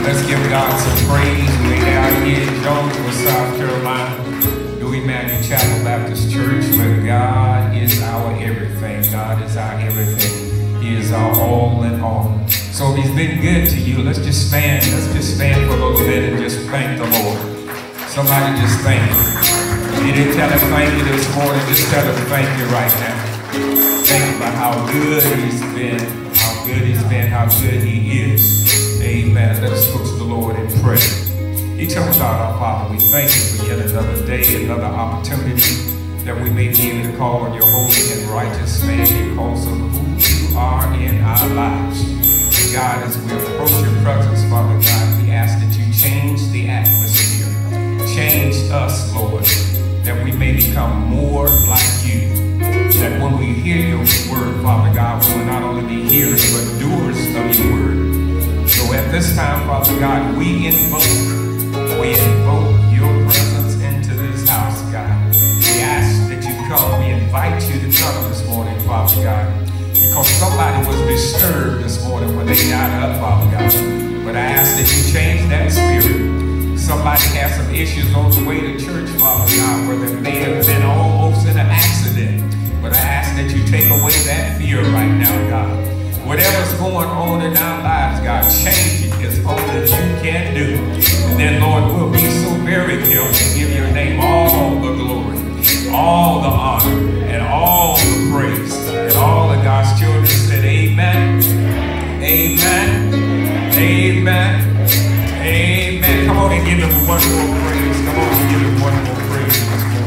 Let's give God some praise. We're out here in Jonesboro, South Carolina, New Emmanuel Chapel Baptist Church, where God is our everything. God is our everything. He is our all in all. So if He's been good to you, let's just stand. Let's just stand for a little bit and just thank the Lord. Somebody just thank Him. If you didn't tell Him thank you this morning, just tell Him thank you right now. Think about how good He's been, how good He's been, how good He is. Amen. Let us go to the Lord in prayer. Eternal God, our Father, we thank you for yet another day, another opportunity that we may be able to call on your holy and righteous name because of who you are in our lives. God, as we approach your presence, Father God, we ask that you change the atmosphere. Change us, Lord, that we may become more like you. That when we hear your word, Father God, we will not only be hearers but doers of your word. So at this time, Father God, we invoke your presence into this house, God. We ask that you come. We invite you to come this morning, Father God, because somebody was disturbed this morning when they got up, Father God. But I ask that you change that spirit. Somebody has some issues on the way to church, Father God, where they may have been almost in an accident. But I ask that you take away that fear right now, God. Whatever's going on in our lives, God, change it as only you can do. And then, Lord, we'll be so very careful to give your name all the glory, all the honor, and all the praise. And all of God's children said, amen, amen, amen, amen. Come on and give him one more praise. Come on and give him one more praise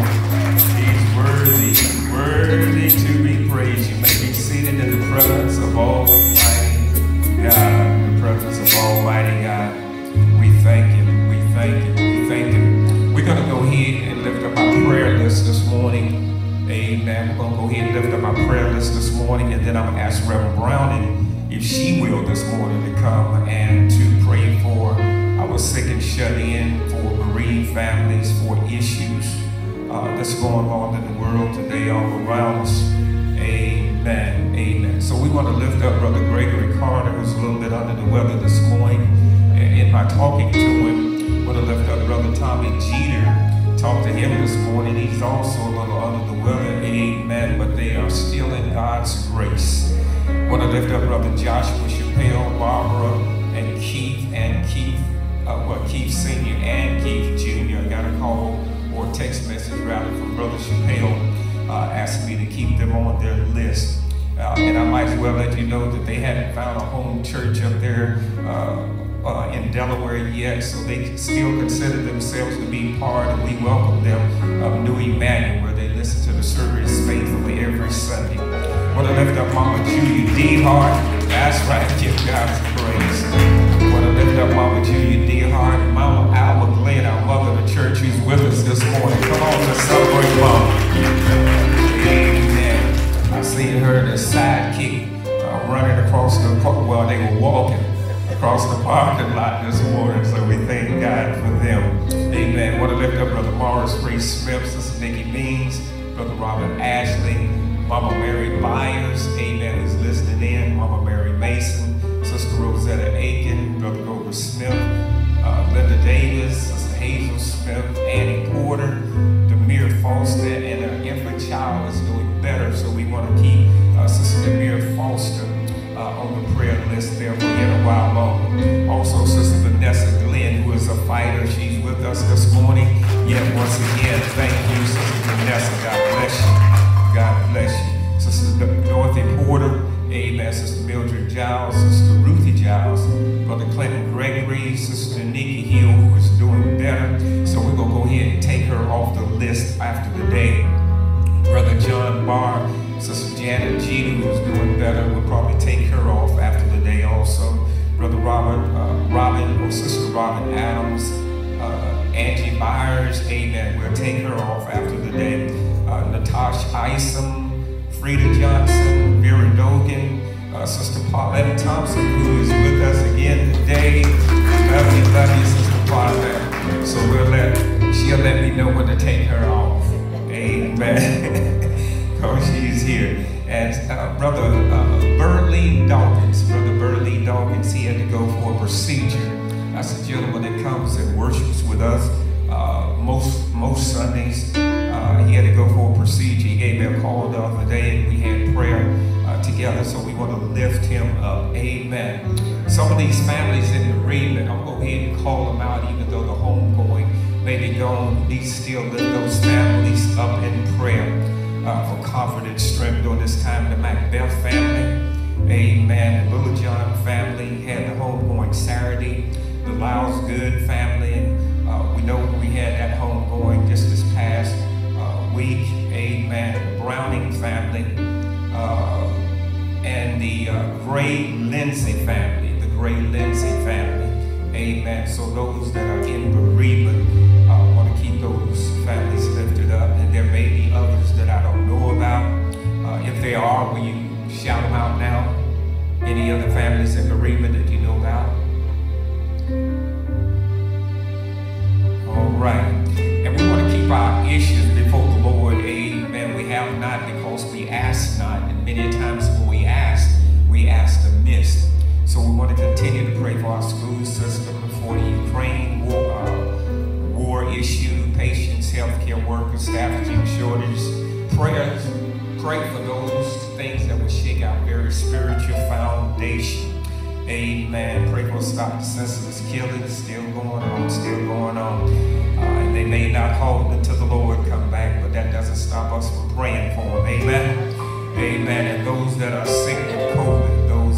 this morning. He's worthy to be praised. You may be seated in the presence of Almighty God, the presence of Almighty God. We thank Him, we thank Him, we thank Him. We're going to go ahead and lift up our prayer list this morning. Amen. We're going to go ahead and lift up our prayer list this morning, and then I'm going to ask Reverend Browning if she will this morning to come and to pray for our sick and shut in, for bereaved families, for issues that's going on in the world today all around us. Amen, amen. So we want to lift up Brother Gregory Carter, who's a little bit under the weather this morning. And by talking to him, I want to lift up Brother Tommy Jeter. Talked to him this morning. He's also a little under the weather. Amen. But they are still in God's grace. I want to lift up Brother Joshua Chappelle, Barbara, and Keith Keith Sr. and Keith Jr. I got a call or text message rather from Brother Chappelle asking me to keep them on their list. And I might as well let you know that they hadn't found a home church up there in Delaware yet, so they still consider themselves to be part, and we welcome them of New Emmanuel, where they listen to the service faithfully every Sunday. I want to lift up Mama Julia D. Hart. That's right, give God praise. I want to lift up Mama Julia D. Hart and Mama Alma Glenn, our mother of the church, who's with us this morning. Come on, let's celebrate Mama. Amen. I seen her and the sidekick running across the park. Well, they were walking across the parking lot this morning, so we thank God for them. Amen. I want to lift up Brother Morris Ray Smith, Sister Nikki Means, Brother Robert Ashley, Mama Mary Byers, amen, is listening in, Mama Mary Mason, Sister Rosetta Aiken, Brother Grover Smith, Linda Davis, Sister Hazel Smith, Annie Porter, Demir Foster, and her infant child is doing better, so we want to keep Sister Demir Foster on the prayer list there for yet a while longer. Also, Sister Vanessa Glenn, who is a fighter, she's with us this morning. Yet once again, thank you, Sister Vanessa. God bless you. God bless you. Sister Dorothy Porter, amen. Sister Mildred Giles, Sister Ruthie Giles, Brother Clinton Gregory, Sister Nikki Hill, who is doing better. So we're going to go ahead and take her off the list after the day. Brother John Barr, Sister Janet Jeter, who's doing better, we'll probably take her off after the day also. Brother Sister Robin Adams, Angie Myers, amen, we'll take her off after the day. Natasha Isom, Frida Johnson, Vera Dogan, Sister Paulette Thompson, who is with us again today. Love you, Sister Paulette. So she'll let me know when to take her off. Amen. Because she's here. And Brother Burley Dawkins, he had to go for a procedure That's a gentleman that comes and worships with us most Sundays. He had to go for a procedure. He gave me a call the other day, and we had prayer together, so we want to lift him up. Amen. Some of these families in bereavement, I'll go ahead and call them out, even though the homegoing may be gone. We still lift those families up in prayer for comfort and strength during this time. The Macbeth family, amen. The Little John family had the homegoing Saturday. The Lyles Good family, we know we had that homegoing just this past week, amen. The Browning family, and the Gray Lindsay family, amen. So those that are in bereavement, want to keep those families lifted up. And there may be others that I don't know about. If they are, will you shout them out now? Any other families in bereavement that you know about? All right. And we want to keep our issues before the Lord. Amen. We have not because we ask not. And many times when we ask amiss. So we want to continue to pray for our school system, for the Ukraine war issue, patients, healthcare workers, staffing shortages. Pray for those things that will shake our very spiritual foundation. Amen. Pray for stop the senseless killing, still going on. And they may not halt until the Lord come back, but that doesn't stop us from praying for them. Amen. Amen. And those that are sick with COVID,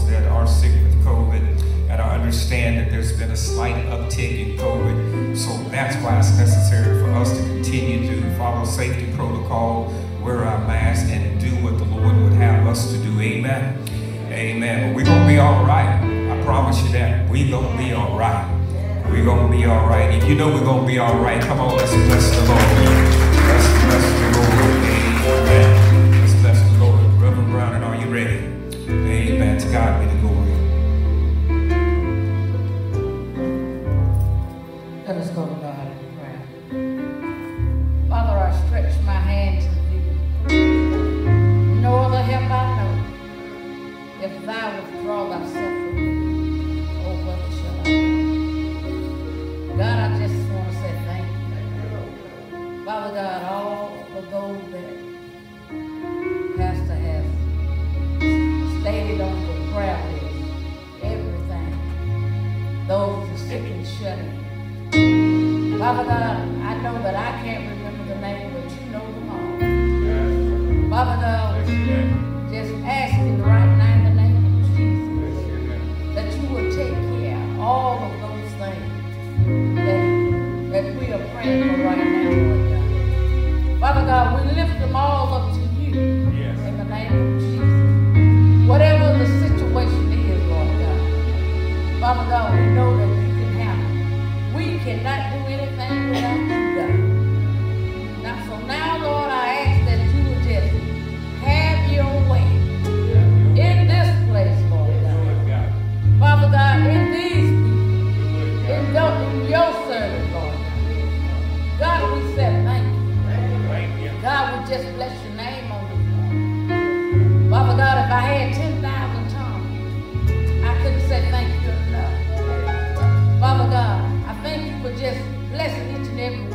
and I understand that there's been a slight uptick in COVID, so that's why it's necessary for us to continue to follow safety protocol, wear our masks, and do what the Lord would have us to do. Amen. Amen. But we're going to be all right. I promise you that. We're going to be all right. We're going to be all right. If you know we're going to be all right, come on, let's bless the Lord. Let's bless the Lord. Amen. Let's bless the Lord. Reverend Brown, are you ready? Amen. To God be the glory. Let us go to God in prayer. Father, I stretch my hand to thee. No other help I know. If thou withdraw thyself from me, oh, what shall I do? God, I just want to say thank you. Father God, all of those that Pastor has stated on the prayer list, everything, those who are sick and shut in. Father God, I know that I can't remember the name, but you know them all. Father God, just asking right now in the name of Jesus that you will take care of all of those things that we are praying for right now, Lord God. Father God, we lift them all up to you in the name of Jesus. Whatever the situation is, Lord God. Father God, we know that you can handle it. We cannot do anything without you, God. Now, so now, Lord, I ask that you would just have your way in this place, Lord God. Father God, in these people, in your service, Lord God. God, we say thank you. God, we just bless your name on this morning. Father God, if I had 10,000 tongues, I couldn't say thank you enough. Father God, I thank you for just blessing each and every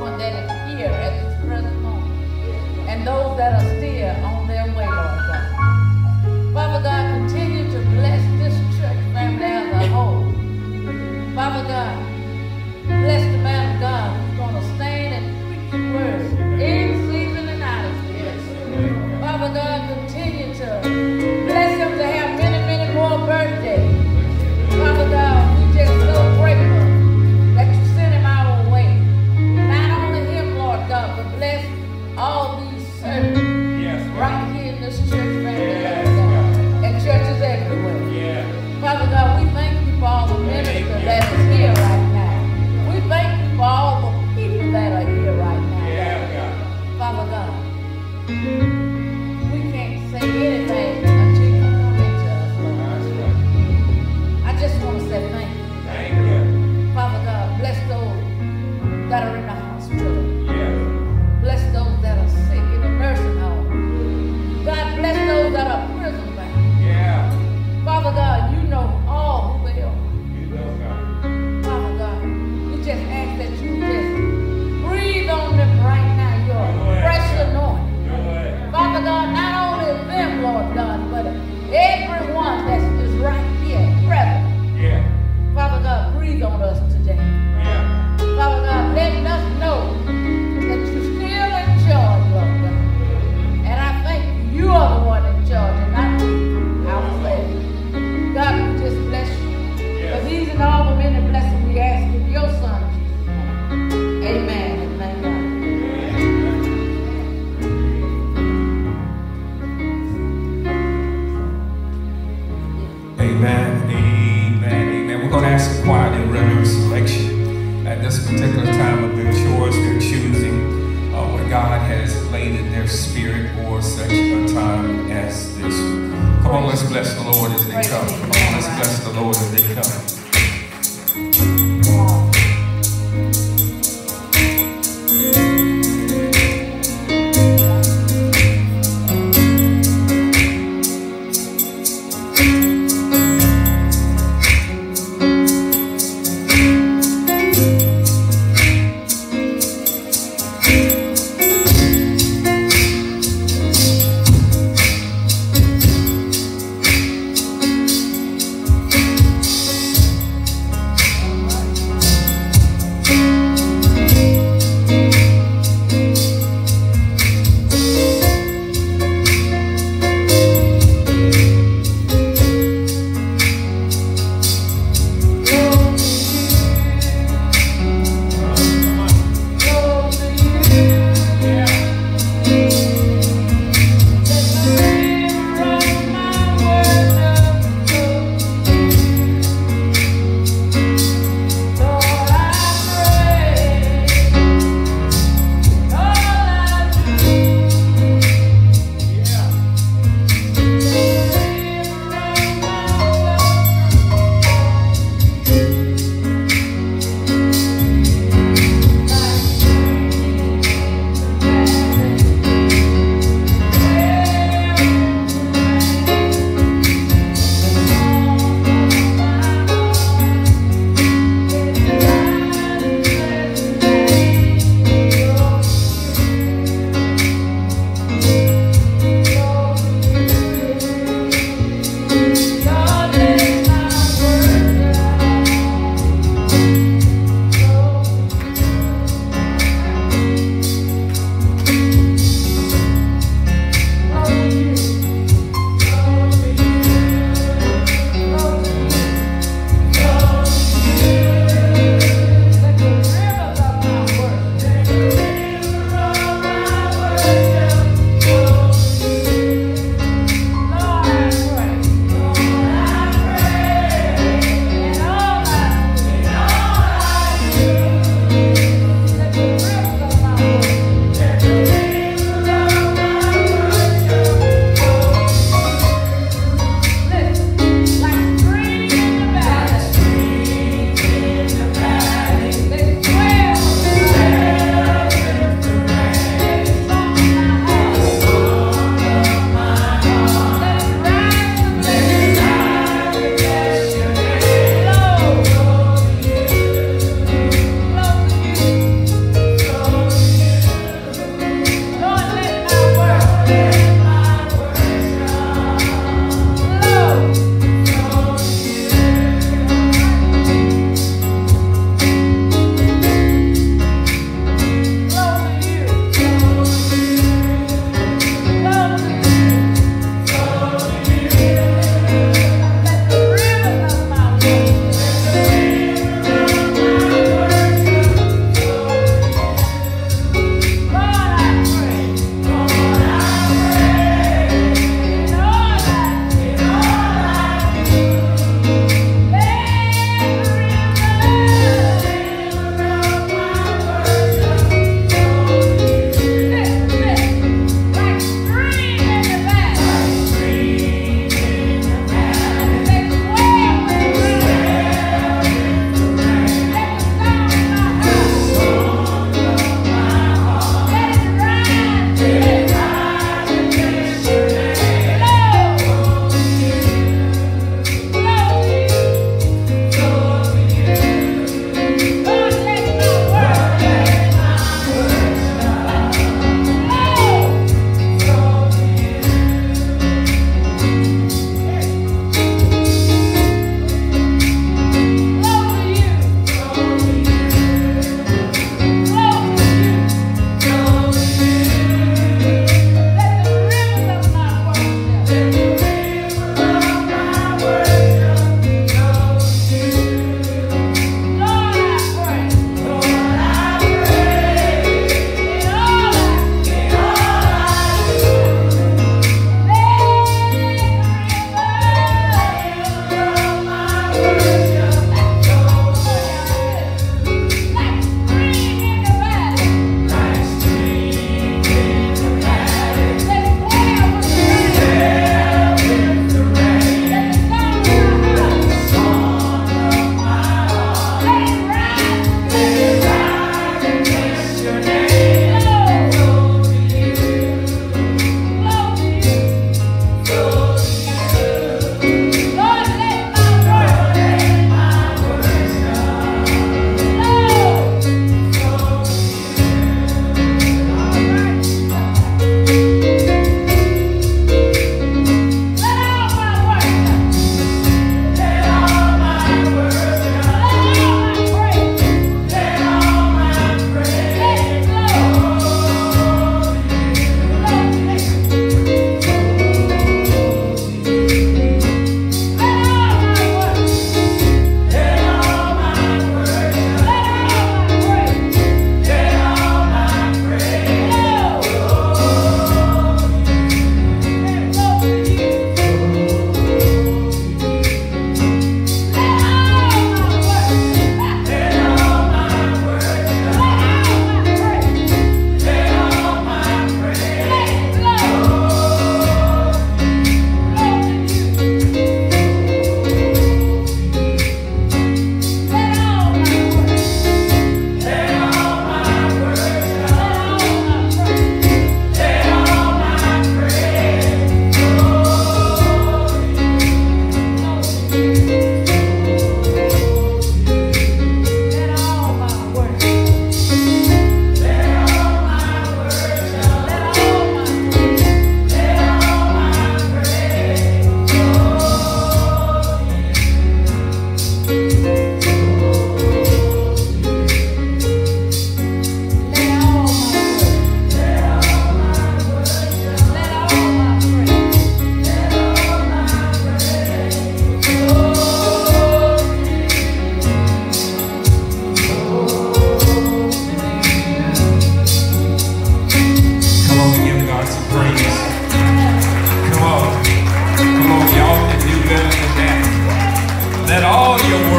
ask the choir to render a selection at this particular time of their choice, their choosing, what God has laid in their spirit for such a time as this. Come on, let's bless the Lord as they come. Come on, let's bless the Lord as they come.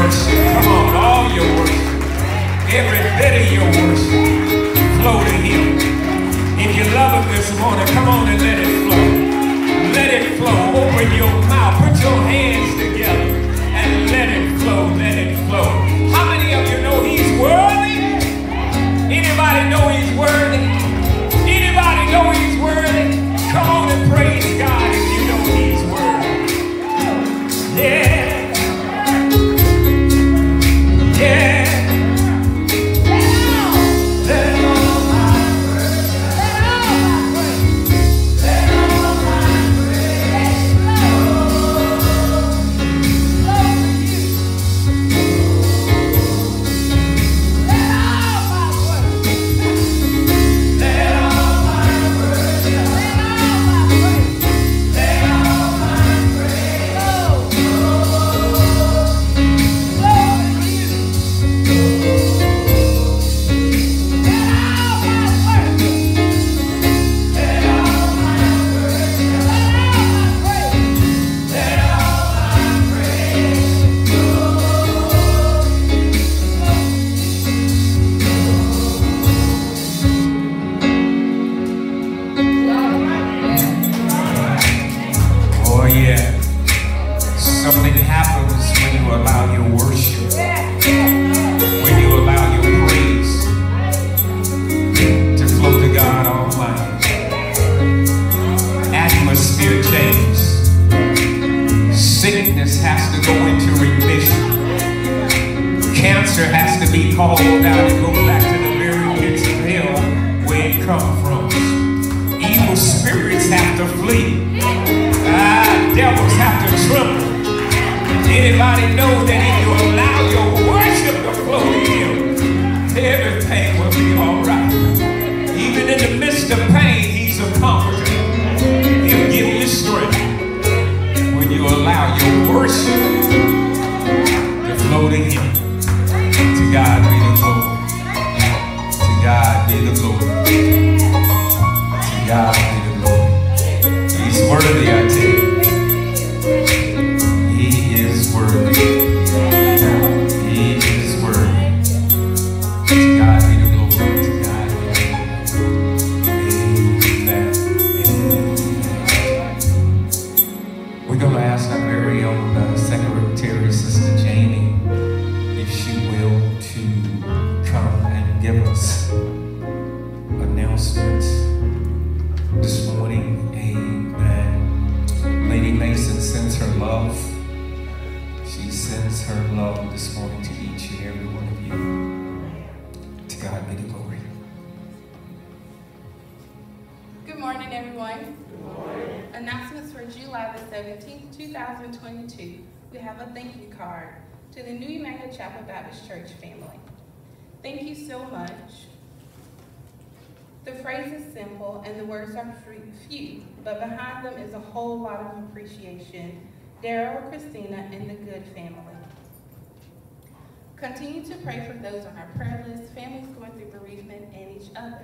worship. Come on, all your worship. Every bit of your worship. Flow to him. If you love him this morning, come on and let it flow. Let it flow. Open your mouth. Put your hands together and let it flow. Let it flow. How many of you know he's worthy? Anybody know he's worthy? Anybody know he's worthy? Come on and praise God if you know he's worthy. Yeah. Yeah. Good morning, everyone. Good morning. Announcements for July the 17th, 2022. We have a thank you card to the New Emmanuel Chapel Baptist Church family. Thank you so much. The phrase is simple and the words are few, but behind them is a whole lot of appreciation. Daryl, Christina, and the Good family. Continue to pray for those on our prayer list, families going through bereavement, and each other.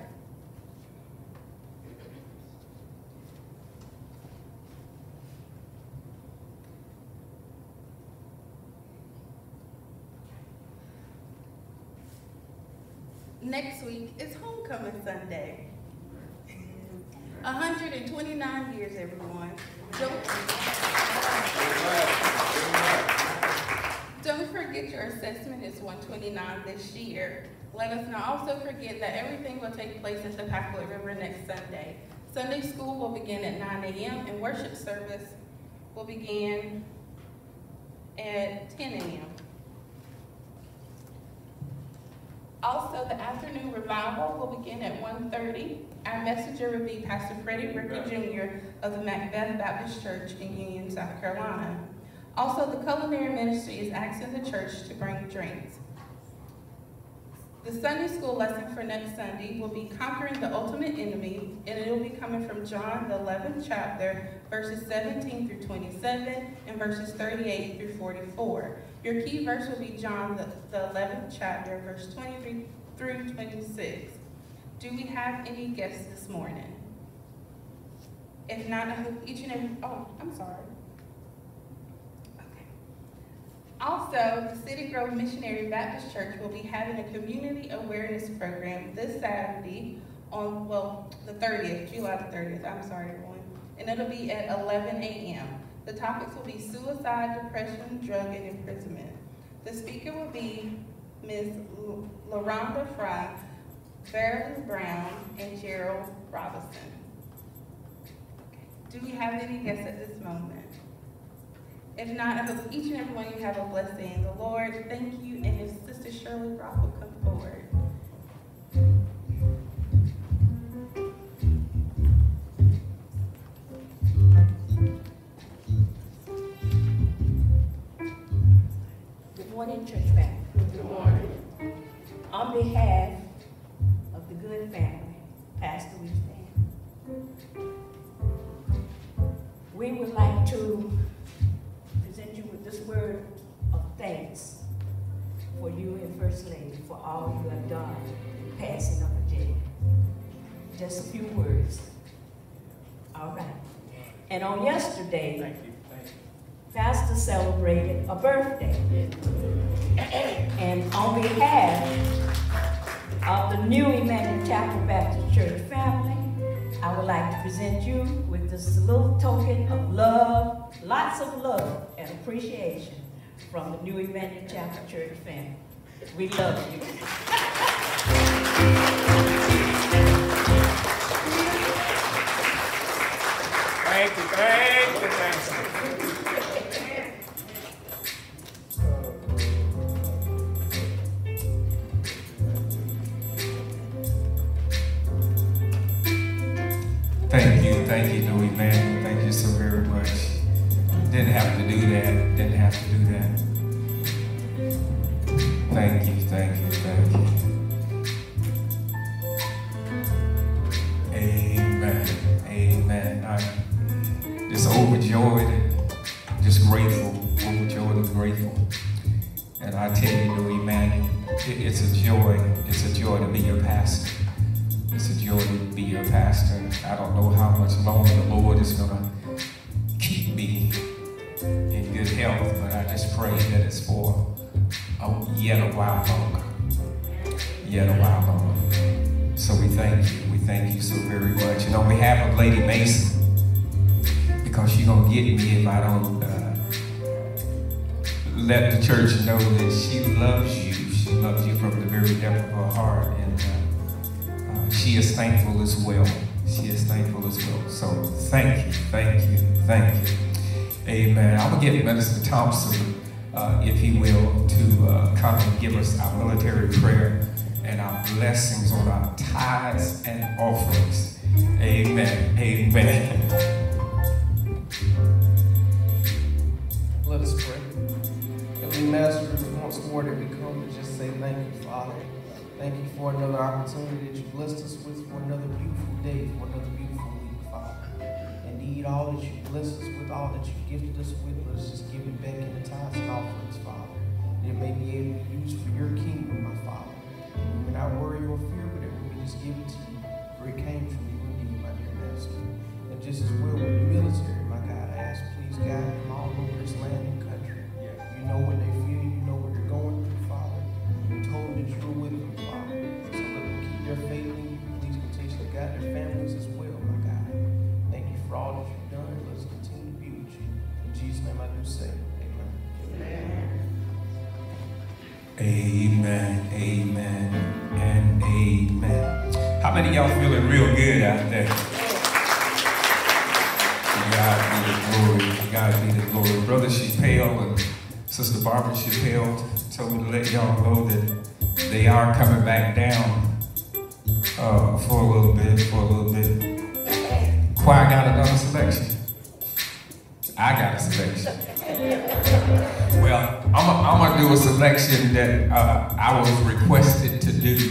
Next week is Homecoming Sunday. 129 years, everyone. Don't forget your assessment is 129 this year. Let us not also forget that everything will take place at the Packwood River next Sunday. Sunday school will begin at 9 a.m. and worship service will begin at 10 a.m. Also, the afternoon revival will begin at 1:30. Our messenger will be Pastor Freddie Ricker Jr. of the Macbeth Baptist Church in Union, South Carolina. Also, the culinary ministry is asking the church to bring drinks. The Sunday school lesson for next Sunday will be Conquering the Ultimate Enemy, and it will be coming from John, the 11th chapter, verses 17 through 27, and verses 38 through 44. Your key verse will be John, the 11th chapter, verse 23 through 26. Do we have any guests this morning? If not, I hope each and every, oh, I'm sorry. Okay. Also, the City Grove Missionary Baptist Church will be having a community awareness program this Saturday on, the 30th, July the 30th, I'm sorry everyone, and it'll be at 11 a.m. The topics will be suicide, depression, drug, and imprisonment. The speaker will be Ms. LaRonda Fry, Marilyn Brown, and Gerald Robinson. Do we have any guests at this moment? If not, I hope each and every one of you have a blessed day in the Lord. Thank you, and if Sister Shirley Brock will come forward. Good morning, church family. Good morning. On behalf of the Good family, Pastor, we stand. We would like to present you with this word of thanks for you and First Lady for all you have done in passing of a jail. Just a few words. All right. And on yesterday, Pastor celebrated a birthday. And on behalf of the New Emmanuel Chapel Baptist Church family, I would like to present you with this little token of love, lots of love and appreciation from the New Emmanuel Chapel Church family. We love you. Thank you, thank you, thank you. Thank you, New Emmanuel. Thank you so very much. Didn't have to do that. Didn't have to do that. Thank you, thank you, thank you. Amen, amen. I'm just overjoyed and just grateful, overjoyed and grateful. And I tell you, New Emmanuel, it's a joy to be your pastor. It's a joy to be your pastor. I don't know how much longer the Lord is going to keep me in good health, but I just pray that it's for yet a while longer. Yet a while longer. So we thank you. We thank you so very much. And on behalf of Lady Mason, because she's going to get me if I don't let the church know that she loves you. She loves you from the very depth of her heart. And she is thankful as well. She is thankful as well. So thank you, thank you, thank you. Amen. I'm going to get Minister Thompson, if he will, to come and give us our military prayer and our blessings on our tithes and offerings. Amen. Amen. Let us pray. Heavenly Master, once more that we come to just say thank you, Father. Thank you for another opportunity that you blessed us with, for another beautiful day, for another beautiful week, Father. Indeed, all that you blessed us with, all that you gifted us with, let us just give it back in the tithes and offerings, Father. That it may be able to be used for your kingdom, my Father. We may not worry or fear, but that we may just give it to you, for it came from you indeed, my dear Master. And just as well with the military, my God, I ask, please guide them all over this land and country. You know what they feel, you know what they're going through, Father. You're told that you're with them, Father. So let them keep their faith in you. Please continue to guide their families as well, my God. Thank you for all that you've done. Let's continue to be with you. In Jesus' name I do say, amen. Amen, amen, and amen. How many of y'all feeling real good out there? To God be the glory. To God be the glory. Brother Chappelle and Sister Barbara Chappelle told me to let y'all know that they are coming back down for a little bit, Choir got another selection. I got a selection. Well, I'm gonna do a selection that I was requested to do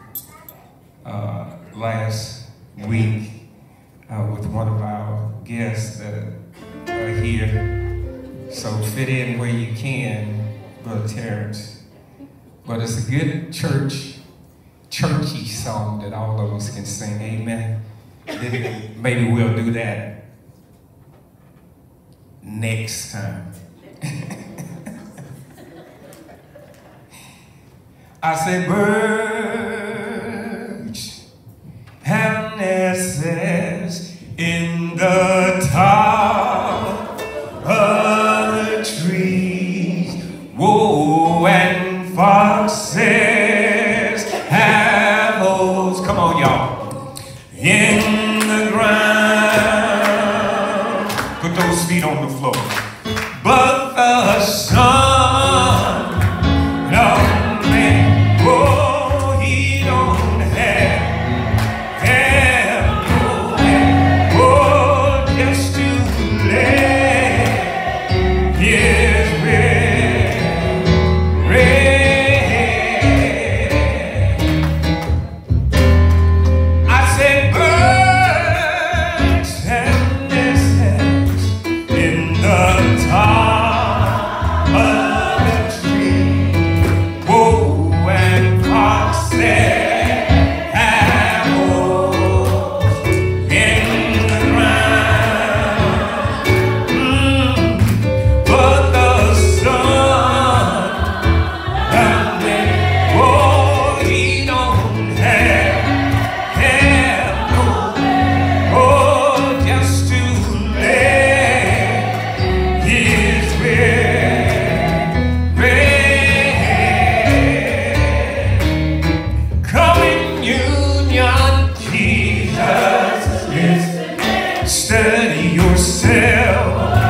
last week with one of our guests that are here. So fit in where you can, Brother Terrence. But it's a good churchy song that all of us can sing. Amen. Then maybe we'll do that next time. I say birds have nests in the top of the trees. Whoa, and foxes have holes, come on y'all, in the ground. Put those feet on the floor. But the son of man, oh, he don't have no hand, oh, just to lay his I said birds have nests in the top of the tree. Whoa, and foxes have holes in the ground. But the son of man, oh, he don't have no, oh, just to lay his coming union, Jesus is study yourself.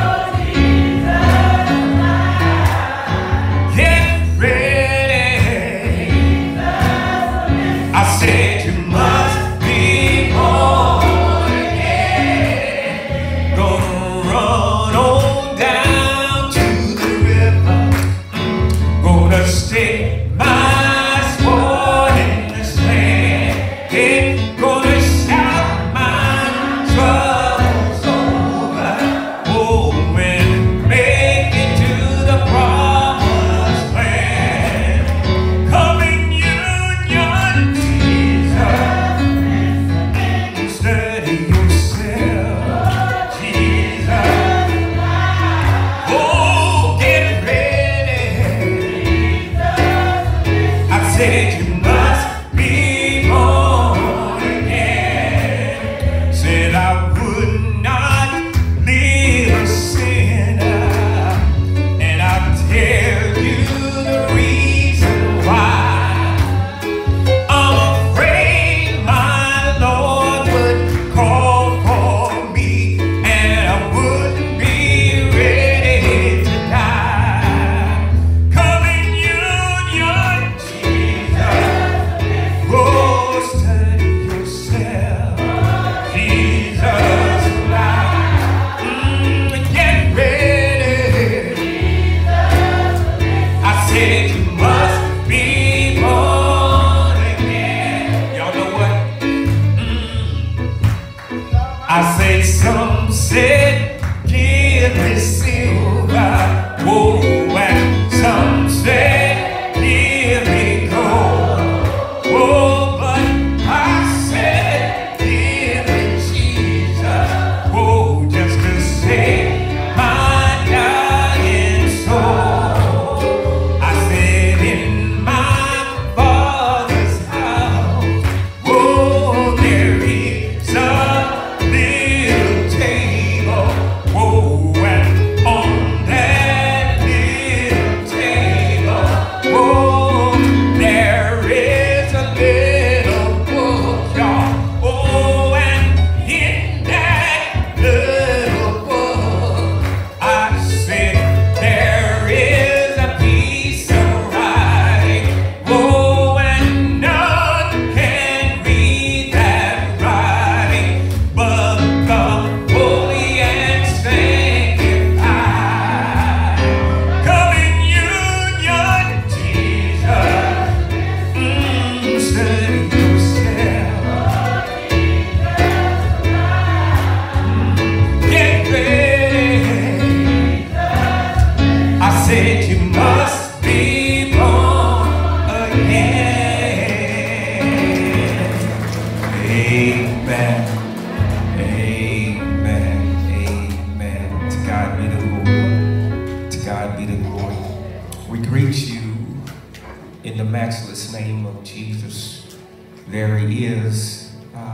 Get ready. I said you must be born again. Gonna run on down to the river. Gonna stick my sword in the sand. Ain't gonna shout my troubles over. Oh, and make it to the promised land. Coming union, Jesus, study yourself, Jesus. Oh, get ready. in the matchless name of Jesus. There is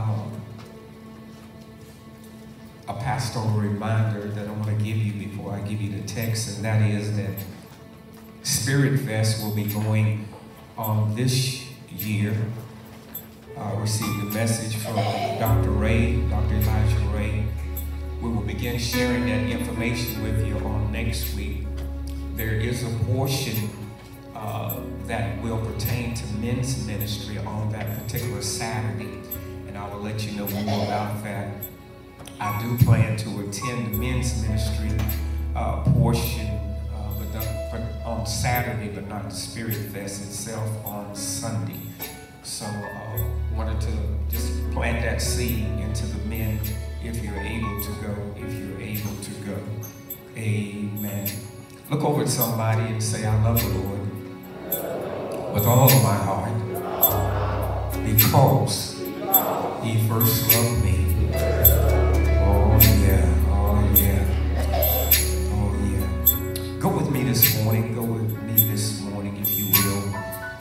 a pastoral reminder that I want to give you before I give you the text, and that is that Spirit Fest will be going on this year. I received a message from Dr. Elijah Ray. We will begin sharing that information with you on next week. There is a portion that will pertain to men's ministry on that particular Saturday, and I will let you know more about that. I do plan to attend the men's ministry portion on Saturday, but not the Spirit Fest itself on Sunday. So wanted to just plant that seed into the men if you're able to go, Amen. Look over at somebody and say, I love the Lord with all of my heart because he first loved me. Oh yeah, oh yeah, oh yeah. Go with me this morning, if you will,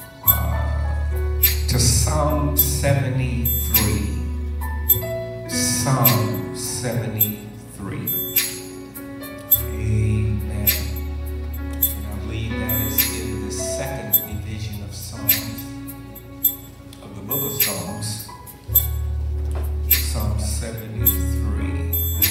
to Psalm 73. Psalm 73. Amen. And I believe that is in the second division of Psalms, of the book of Psalms. Psalm 73.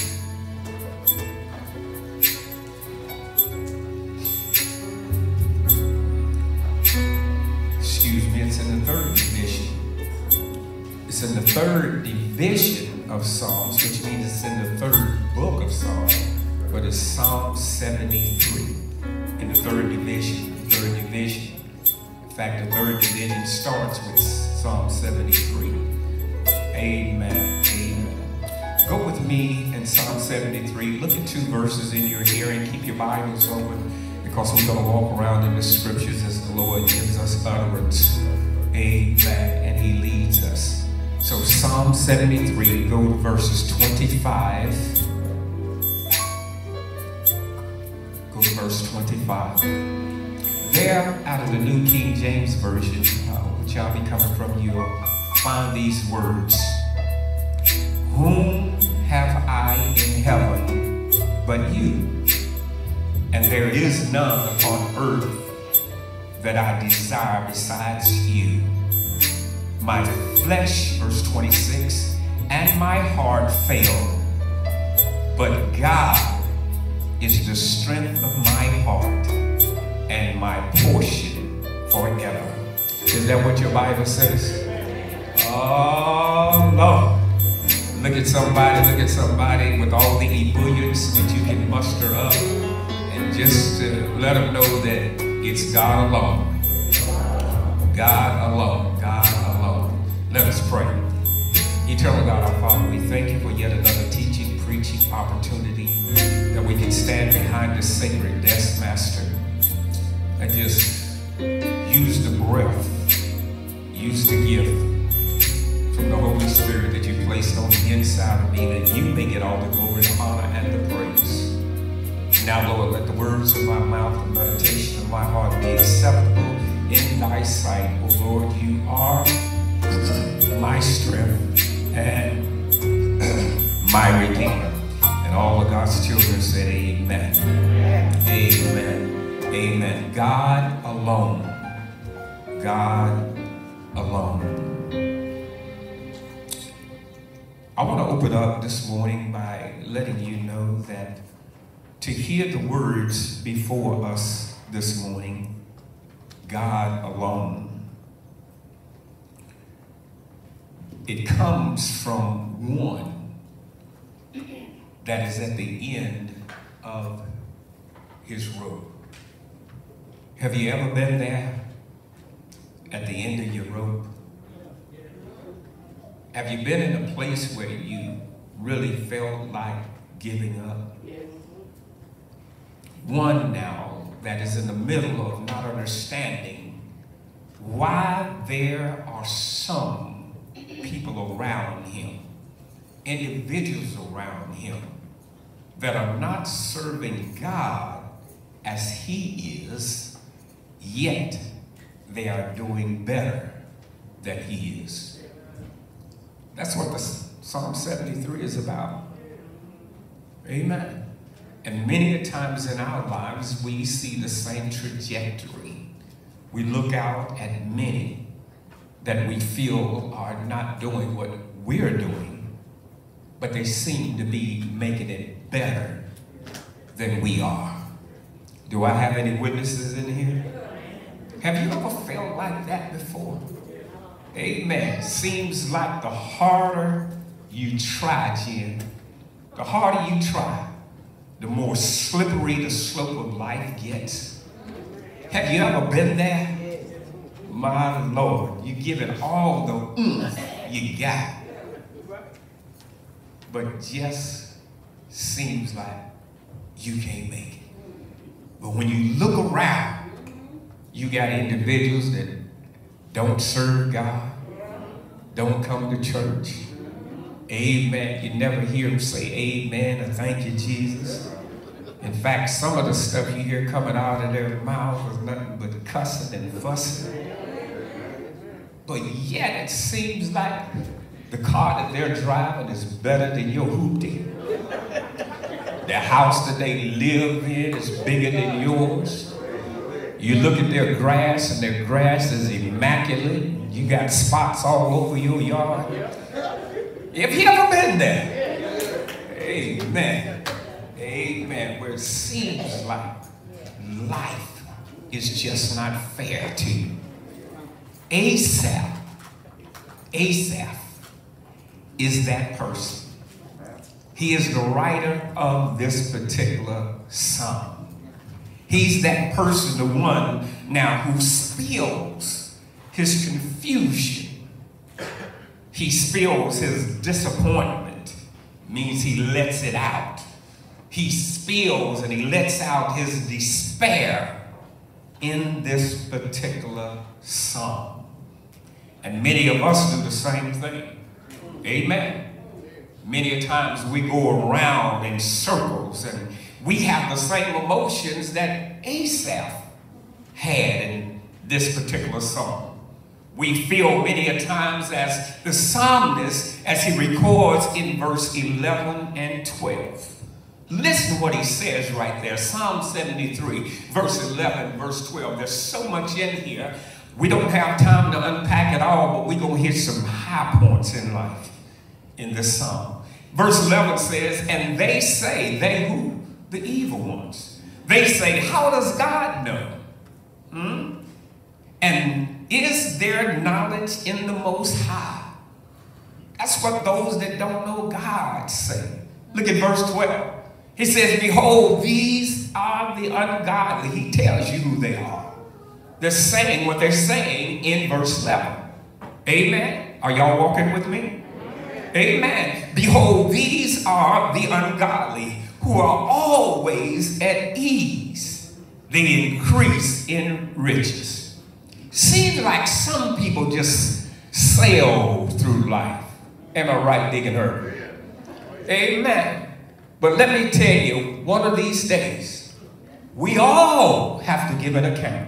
Excuse me, it's in the third division. It's in the third division of Psalms, which means it's in the third book of Psalms, but it's Psalm 73 in the third division. In fact, the third division starts with Psalm 73. Amen. Amen. Go with me in Psalm 73. Look at two verses in your hearing. Keep your Bibles open because we're going to walk around in the scriptures as the Lord gives us utterance. Amen. And he leads us. So Psalm 73, go to verses 25. Go to verse 25. There, out of the New King James Version, which I'll be coming from, you'll find these words. Whom have I in heaven but you? And there is none upon earth that I desire besides you. My flesh, verse 26, and my heart fail, but God is the strength of my heart and my portion forever. Is that what your Bible says? Oh, Lord. Look at somebody with all the ebullience that you can muster up and just let them know that it's God alone. God alone. God alone. Let us pray. Eternal God, our Father, we thank you for yet another teaching, preaching opportunity that we can stand behind the sacred desk, Master, and just use the breath, use the gift from the Holy Spirit that you placed on the inside of me, that you may get all the glory, the honor, and the praise. Now, Lord, let the words of my mouth and meditation of my heart be acceptable in thy sight. Oh Lord, you are my strength and my Redeemer. And all of God's children said amen. Amen. Amen. God alone. God alone. I want to open up this morning by letting you know that to hear the words before us this morning, God alone, it comes from one that is at the end of his rope. Have you ever been there at the end of your rope? Have you been in a place where you really felt like giving up? One now that is in the middle of not understanding why there are some people around him, individuals around him, that are not serving God as he is, yet they are doing better than he is. That's what the Psalm 73 is about. Amen. And many times in our lives, we see the same trajectory. We look out at many that we feel are not doing what we're doing, but they seem to be making it better than we are. Do I have any witnesses in here? Have you ever felt like that before? Amen. Seems like the harder you try, Jen, the harder you try, the more slippery the slope of life gets. Have you ever been there? My Lord, you give it all the you got, but just seems like you can't make it. But when you look around, you got individuals that don't serve God, don't come to church. Amen. You never hear them say amen or thank you, Jesus. In fact, some of the stuff you hear coming out of their mouth is nothing but cussing and fussing. But yet it seems like the car that they're driving is better than your hoopty. The house that they live in is bigger than yours. You look at their grass, and their grass is immaculate. You got spots all over your yard. Have you ever been there? Amen. Amen. Where it seems like life is just not fair to you. Asaph is that person. He is the writer of this particular psalm. He's that person, the one now who spills his confusion. He spills his disappointment, means he lets it out. He spills and he lets out his despair in this particular psalm. And many of us do the same thing. Amen. Many times we go around in circles and we have the same emotions that Asaph had in this particular psalm. We feel many a times as the psalmist as he records in verse 11 and 12. Listen what he says right there. Psalm 73, verse 11, verse 12. There's so much in here. We don't have time to unpack it all, but we're going to hit some high points in life in this psalm. Verse 11 says, and they say, they who? The evil ones. They say, how does God know? And is there knowledge in the Most High? That's what those that don't know God say. Look at verse 12. He says, behold, these are the ungodly. He tells you who they are. They're saying what they're saying in verse 11. Amen. Are y'all walking with me? Amen. Behold, these are the ungodly who are always at ease. They increase in riches. Seems like some people just sail through life. Am I right, Deacon Herbert? Amen. But let me tell you, one of these days, we all have to give an account.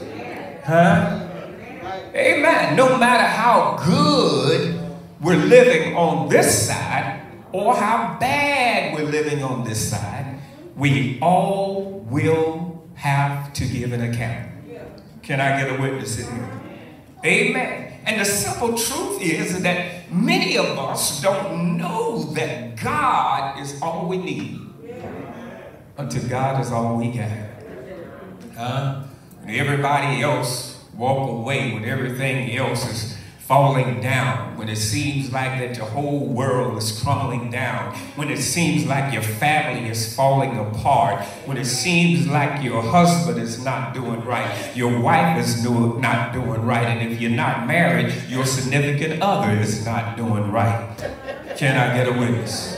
Huh? Amen. No matter how good we're living on this side or how bad we're living on this side, we all will have to give an account. Can I get a witness in here? Amen. And the simple truth is that many of us don't know that God is all we need until God is all we got. When everybody else walk away, when everything else is falling down, when it seems like that your whole world is crumbling down, when it seems like your family is falling apart, when it seems like your husband is not doing right, your wife is not doing right, and if you're not married, your significant other is not doing right. Can I get a witness?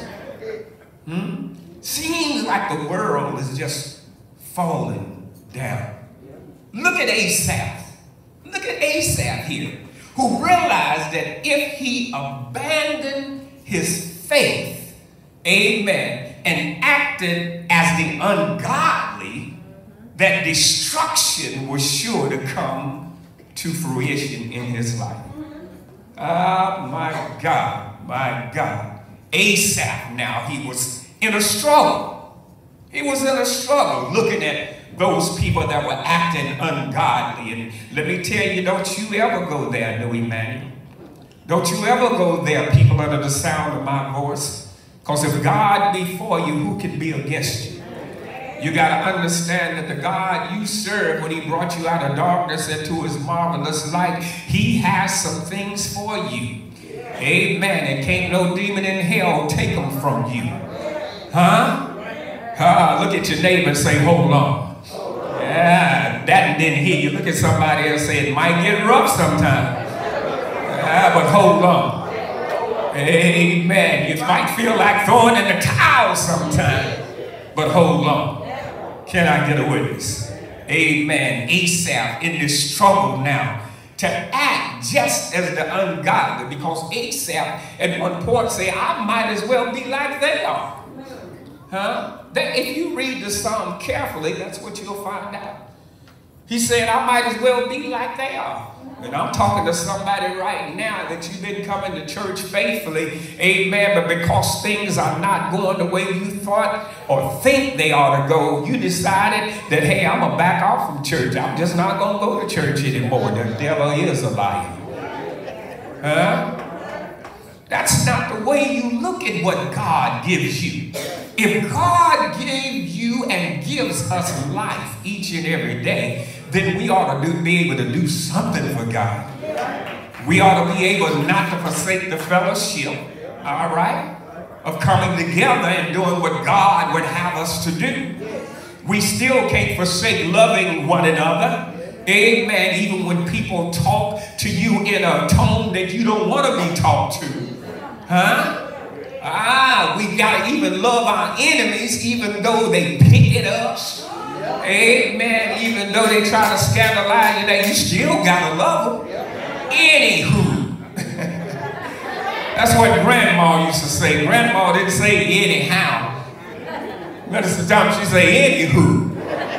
Seems like the world is just falling down. Look at Asaph. Look at Asaph here, who realized that if he abandoned his faith, amen, and acted as the ungodly, that destruction was sure to come to fruition in his life. Ah, my God, my God. Asaph now, he was in a struggle. He was in a struggle looking at those people that were acting ungodly. And let me tell you, don't you ever go there, New Emmanuel. Don't you ever go there, people under the sound of my voice. Because if God be for you, who can be against you? You got to understand that the God you serve, when he brought you out of darkness into his marvelous light, he has some things for you. Amen. And can't no demon in hell take them from you. Huh? Look at your neighbor and say, hold on. Yeah, that didn't hear you. Look at somebody else and say, it might get rough sometimes. But hold on. Amen. You might feel like throwing in the towel sometimes. But hold on. Can I get a witness? Amen. Asaph in this struggle now to act just as the ungodly, because Asaph at one point said, I might as well be like they are. If you read the psalm carefully, that's what you'll find out. He said, I might as well be like they are. And I'm talking to somebody right now that you've been coming to church faithfully, amen, but because things are not going the way you thought or think they ought to go, you decided that, hey, I'm going to back off from church. I'm just not going to go to church anymore. The devil is a liar. That's not the way you look at what God gives you. If God gave you and gives us life each and every day, then we ought to be able to do something for God. We ought to be able not to forsake the fellowship, all right, of coming together and doing what God would have us to do. We still can't forsake loving one another. Amen. Even when people talk to you in a tone that you don't want to be talked to. We got to even love our enemies even though they pick at us. Amen. Even though they try to scandalize you, that you still got to love them. Anywho. That's what Grandma used to say. Grandma didn't say anyhow. Minister Thomas, she say anywho.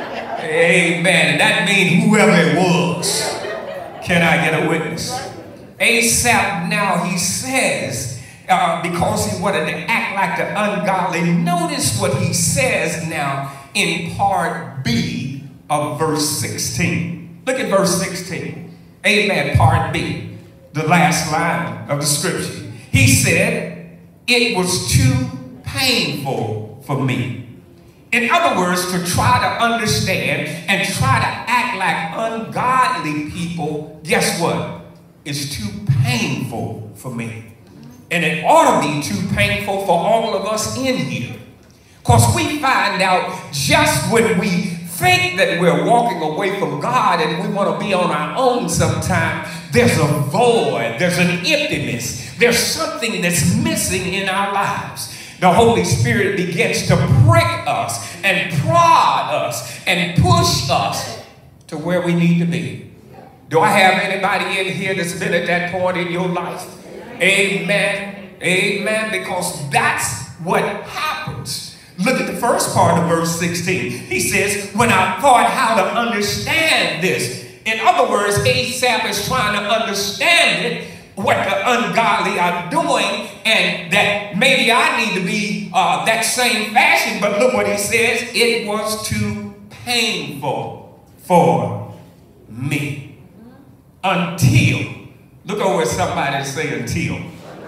Amen. And that means whoever it was. Can I get a witness? Asaph now, he says, because he wanted to act like the ungodly, notice what he says now in part B of verse 16. Look at verse 16. Amen. Part B, the last line of the scripture. He said, it was too painful for me. In other words, to try to understand and try to act like ungodly people, guess what? It's too painful for me. And it ought to be too painful for all of us in here. Because we find out just when we think that we're walking away from God and we want to be on our own sometime, there's a void, there's an emptiness, there's something that's missing in our lives. The Holy Spirit begins to prick us and prod us and push us to where we need to be. Do I have anybody in here that's been at that point in your life? Amen. Amen. Because that's what happens. Look at the first part of verse 16. He says, when I thought how to understand this. In other words, Asaph is trying to understand it, what the ungodly are doing, and that maybe I need to be that same fashion. But look what he says. It was too painful for me. Until. Look over at somebody and say until.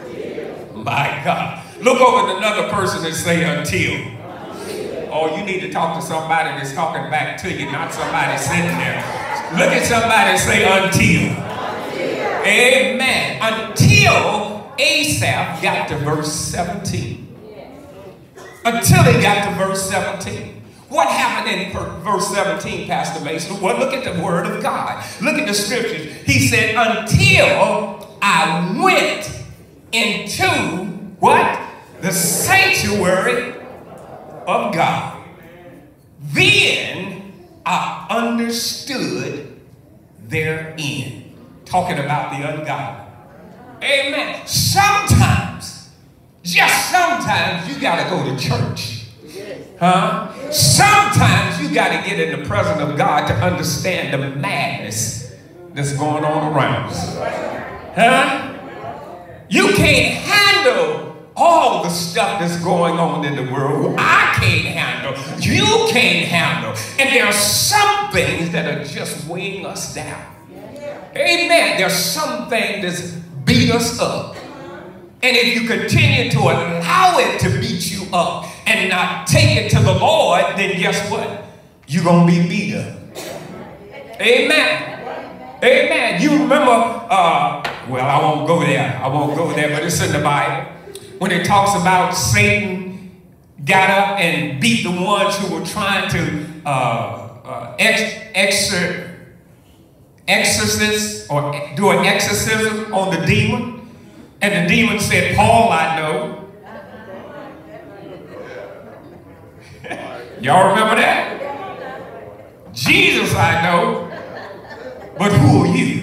My God. Look over at another person and say until. Oh, you need to talk to somebody that's talking back to you, not somebody sitting there. Look at somebody and say until. Amen. Until Asaph got to verse 17. Until he got to verse 17. What happened in verse 17, Pastor Mason? Well, look at the word of God. Look at the scriptures. He said, until I went into what? The sanctuary of God. Then I understood their end. Talking about the ungodly. Amen. Sometimes, just sometimes, you got to go to church. Sometimes you got to get in the presence of God to understand the madness that's going on around us. Huh? You can't handle all the stuff that's going on in the world. I can't handle. You can't handle. And there are some things that are just weighing us down. Amen. There's some things that's beat us up. And if you continue to allow it to beat you up and not take it to the Lord, then guess what? You're going to be beat up. Amen. Amen. You remember, well, I won't go there. I won't go there, but it's in the Bible. When it talks about Satan got up and beat the ones who were trying to exorcist or do an exorcism on the demon. And the demon said, Paul, I know. Y'all remember that? Jesus, I know. But who are you?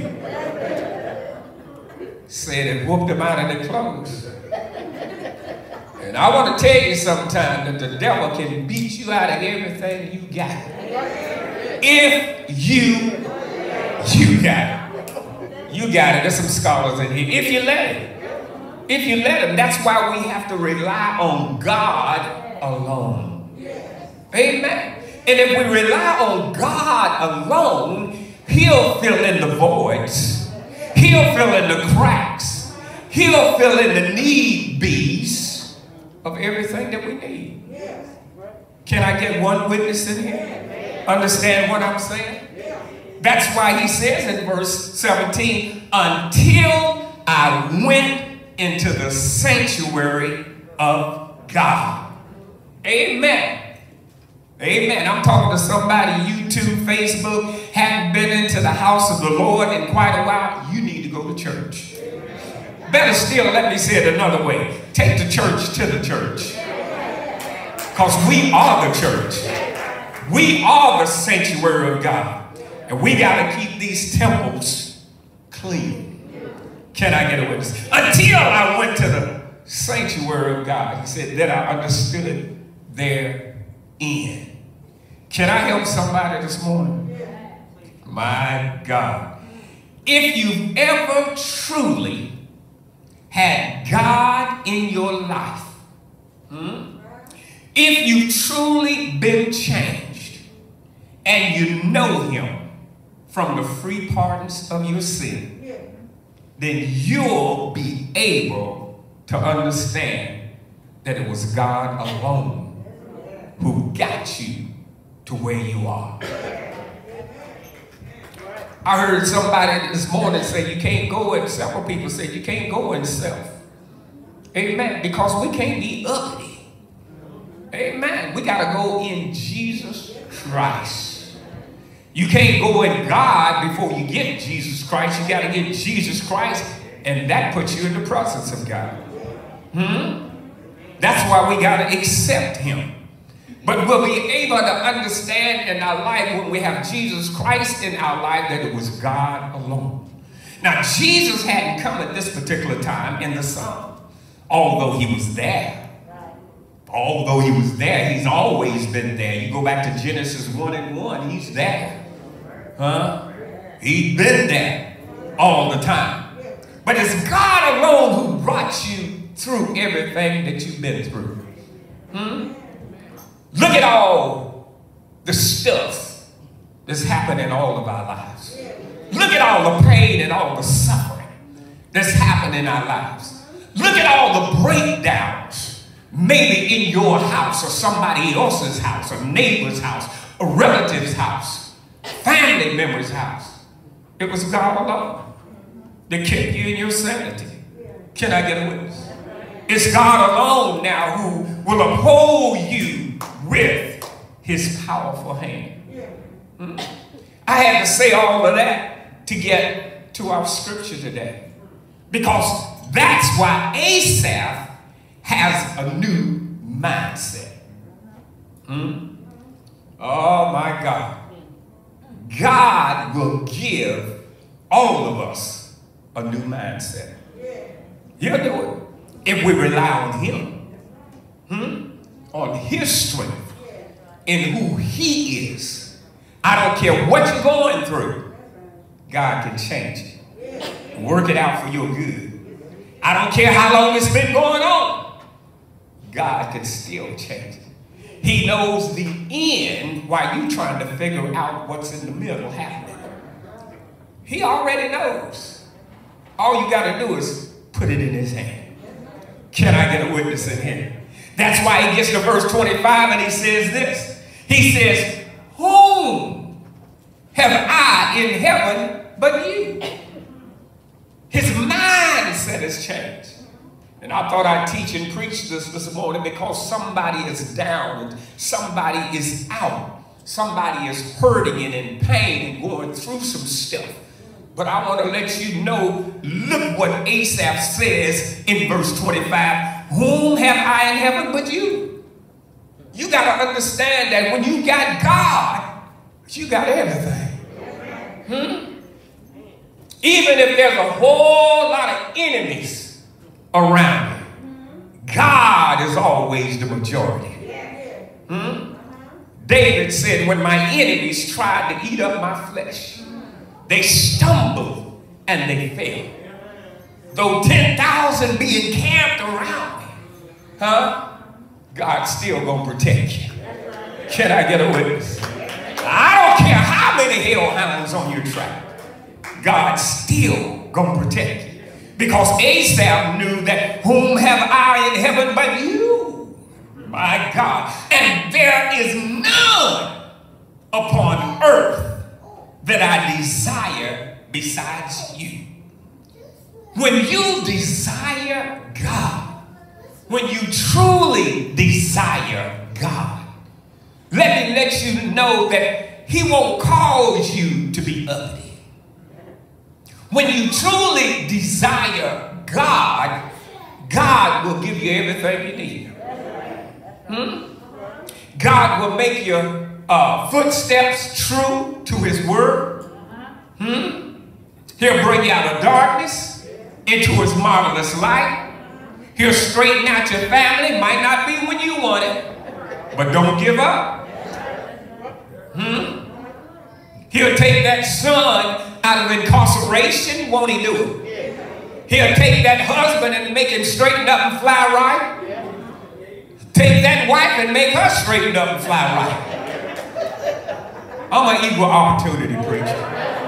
Said it whooped him out of the clothes. And I want to tell you sometime that the devil can beat you out of everything you got. If you got it. You got it. There's some scholars in here. If you let it. If you let him. That's why we have to rely on God alone. Amen. And if we rely on God alone, he'll fill in the voids. He'll fill in the cracks. He'll fill in the need bees of everything that we need. Can I get one witness in here? Understand what I'm saying? That's why he says in verse 17, until I went into the sanctuary of God. Amen. Amen. I'm talking to somebody, YouTube, Facebook, haven't been into the house of the Lord in quite a while. You need to go to church. Better still, let me say it another way. Take the church to the church. Because we are the church. We are the sanctuary of God. And we got to keep these temples clean. Can I get a witness? Until I went to the sanctuary of God. He said that I understood therein. Can I help somebody this morning? My God. If you've ever truly had God in your life, if you've truly been changed and you know him from the free pardons of your sin, then you'll be able to understand that it was God alone who got you to where you are. I heard somebody this morning say you can't go in, several people say you can't go in self. Amen. Because we can't be ugly. Amen. We got to go in Jesus Christ. You can't go in God before you get Jesus Christ. You got to get Jesus Christ, and that puts you in the presence of God. That's why we got to accept him. But we'll be able to understand in our life when we have Jesus Christ in our life that it was God alone. Now, Jesus hadn't come at this particular time in the Son, although he was there. Although he was there, he's always been there. You go back to Genesis 1:1, he's there. He's been there all the time. But it's God alone who brought you through everything that you've been through. Look at all the stuff that's happened in all of our lives. Look at all the pain and all the suffering that's happened in our lives. Look at all the breakdowns, maybe in your house or somebody else's house, a neighbor's house, a relative's house, family member's house. It was God alone that kept you in your sanity. Can I get a witness? It's God alone now who will uphold you with his powerful hand. I had to say all of that to get to our scripture today, because that's why Asaph has a new mindset. Oh my God. God will give all of us a new mindset. He'll do it if we rely on him, on his strength, in who he is. I don't care what you're going through. God can change it. Work it out for your good. I don't care how long it's been going on. God can still change it. He knows the end while you're trying to figure out what's in the middle happening. He already knows. All you got to do is put it in his hand. Can I get a witness in here? That's why he gets to verse 25 and he says this. He says, whom have I in heaven but you? His mindset has changed. And I thought I'd teach and preach this morning because somebody is down and somebody is out. Somebody is hurting and in pain and going through some stuff. But I want to let you know, look what Asaph says in verse 25. Whom have I in heaven but you? You got to understand that when you got God, you got everything. Even if there's a whole lot of enemies around you, God is always the majority. David said, when my enemies tried to eat up my flesh, they stumbled and they fell. Though 10,000 be encamped around me, God's still gonna protect you. Can I get a witness? I don't care how many hellhounds on your track, God's still gonna protect you. Because Asaph knew that whom have I in heaven but you, my God. And there is none upon earth that I desire besides you. When you desire God, when you truly desire God, let me let you know that he won't cause you to be ugly. When you truly desire God, God will give you everything you need. God will make your footsteps true to his word. He'll bring you out of darkness into his marvelous light. He'll straighten out your family. Might not be when you want it, but don't give up. He'll take that son out of incarceration. Won't he do it? He'll take that husband and make him straighten up and fly right. Take that wife and make her straighten up and fly right. I'm an equal opportunity preacher.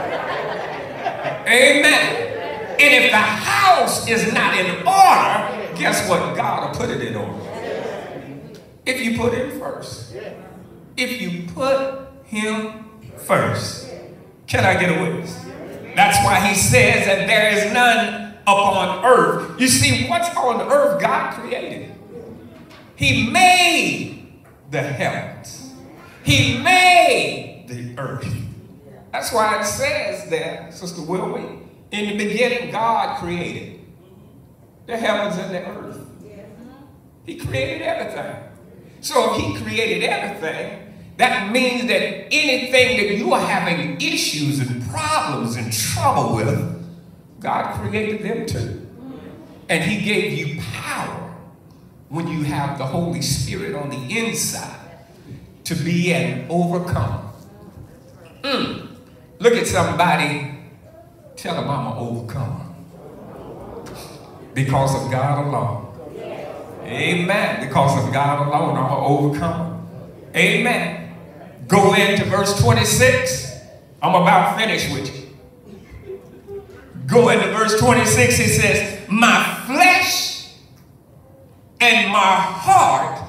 Amen. And if the house is not in order, guess what? God will put it in order. If you put him first. If you put him first. Can I get a witness? That's why he says that there is none upon earth. You see, what's on earth God created? He made the heavens. He made the earth. That's why it says there, Sister Wilmy, in the beginning, God created the heavens and the earth. He created everything. So if he created everything, that means that anything that you are having issues and problems and trouble with, God created them too. And he gave you power when you have the Holy Spirit on the inside to be an overcomer. Look at somebody, tell them I'm an overcomer. Because of God alone. Amen. Because of God alone, I'm an overcomer. Amen. Go into verse 26. I'm about finished with you. Go into verse 26. It says, my flesh and my heart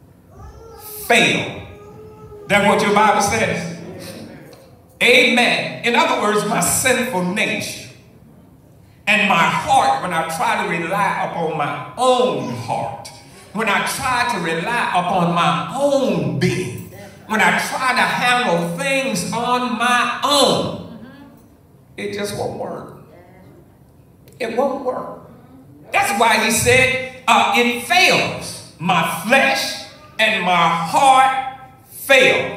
fail. That's what your Bible says. Amen. In other words, my sinful nature and my heart, when I try to rely upon my own heart, when I try to rely upon my own being, when I try to handle things on my own, it just won't work. It won't work. That's why he said, it fails. My flesh and my heart fail.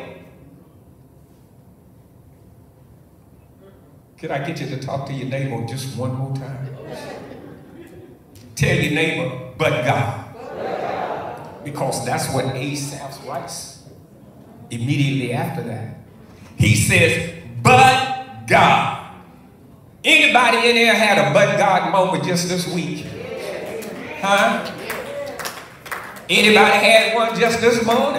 Could I get you to talk to your neighbor just one more time? Tell your neighbor, but God. Because that's what Asaph writes immediately after that. He says, but God. Anybody in there had a but God moment just this week? Huh? Anybody had one just this morning?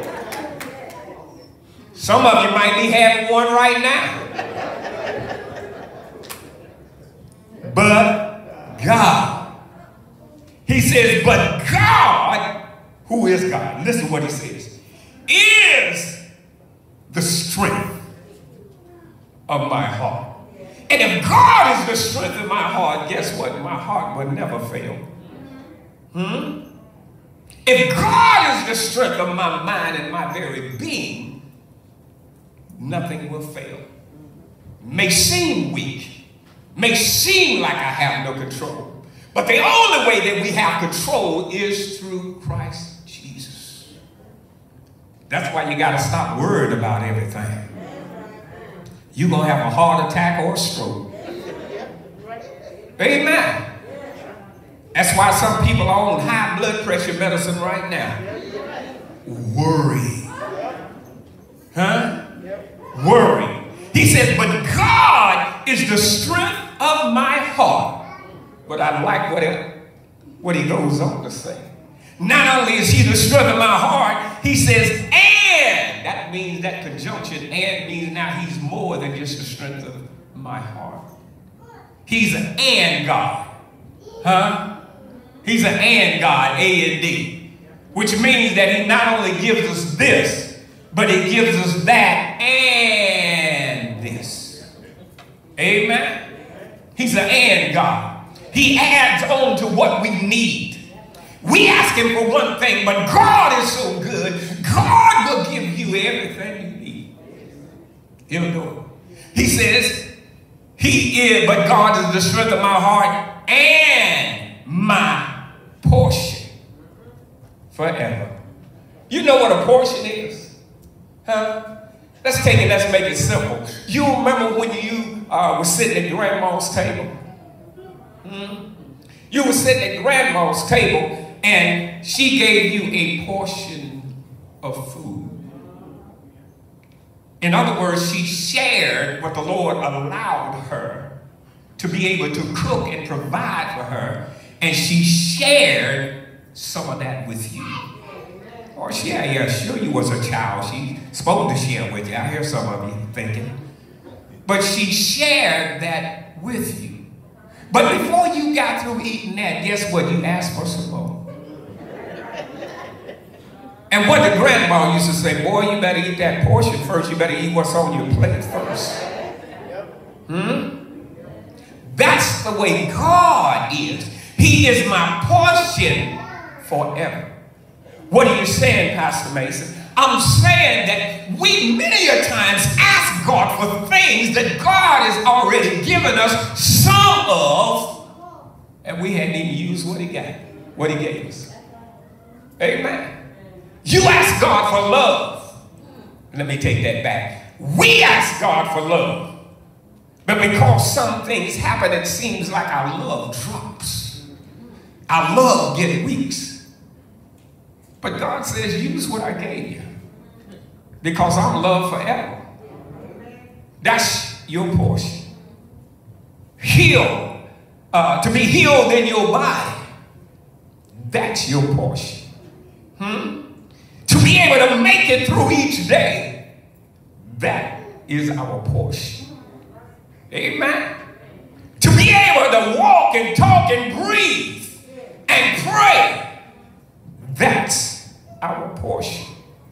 Some of you might be having one right now. But God. He says, but God, who is God? Listen to what he says. Is the strength of my heart. And if God is the strength of my heart, guess what? My heart will never fail. If God is the strength of my mind and my very being, nothing will fail. May seem weak, may seem like I have no control, but the only way that we have control is through Christ Jesus. That's why you got to stop worrying about everything. You're going to have a heart attack or a stroke. Amen. That's why some people are on high blood pressure medicine right now. Worry. Huh? Worry. He says, but God is the strength of my heart. But I like what he goes on to say. Not only is he the strength of my heart, he says, and that means that conjunction, and means now he's more than just the strength of my heart. He's an and God. Huh? He's an and God, A-N-D, which means that he not only gives us this, but he gives us that and this. Amen? He's an and God. He adds on to what we need. We ask him for one thing, but God is so good, God will give you everything you need. He'll do it. He says, he is, but God is the strength of my heart and my portion forever. You know what a portion is? Huh? Let's take it, let's make it simple. You remember when you were sitting at grandma's table? You were sitting at grandma's table and she gave you a portion of food. In other words, she shared what the Lord allowed her to be able to cook and provide for her. And she shared some of that with you. Or yeah, sure you was a child. She's supposed to share with you. I hear some of you thinking. But she shared that with you. But before you got through eating that, guess what? You asked for some more. And what the grandma used to say, boy, you better eat that portion first. You better eat what's on your plate first. That's the way God is. He is my portion forever. What are you saying, Pastor Mason? I'm saying that we many a times ask God for things that God has already given us some of, and we hadn't even used what he gave us. Amen. You ask God for love. Let me take that back. We ask God for love. But because some things happen, it seems like our love drops. Our love gets weak. But God says, use what I gave you. Because I'm loved forever. That's your portion. Heal. To be healed in your body. That's your portion. To be able to make it through each day. That is our portion. Amen. To be able to walk and talk and breathe and pray. That's our portion.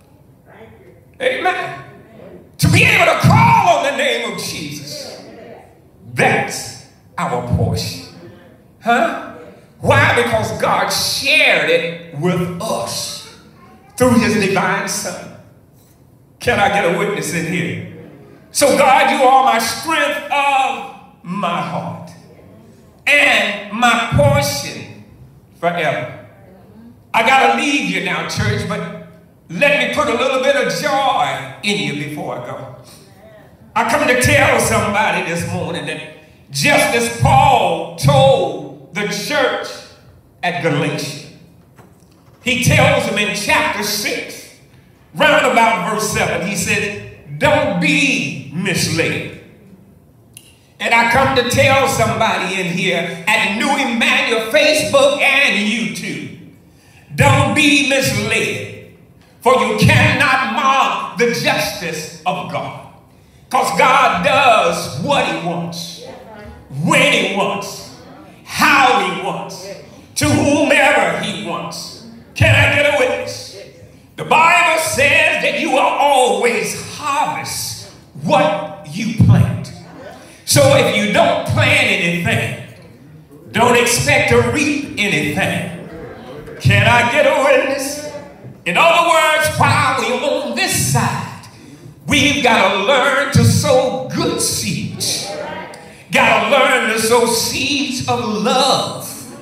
Amen. To be able to call on the name of Jesus. That's our portion. Huh? Why? Because God shared it with us through his divine son. Can I get a witness in here? So God, you are my strength of my heart and my portion forever. I got to leave you now, church, but let me put a little bit of joy in you before I go. I come to tell somebody this morning that just as Paul told the church at Galatia, he tells them in chapter 6, round about verse 7, he says, don't be misled. And I come to tell somebody in here at New Emmanuel, Facebook, and YouTube, don't be misled, for you cannot mock the justice of God. Because God does what he wants, when he wants, how he wants, to whomever he wants. Can I get a witness? The Bible says that you will always harvest what you plant. So if you don't plant anything, don't expect to reap anything. Can I get a witness? In other words, while we're on this side, we've got to learn to sow good seeds. Got to learn to sow seeds of love.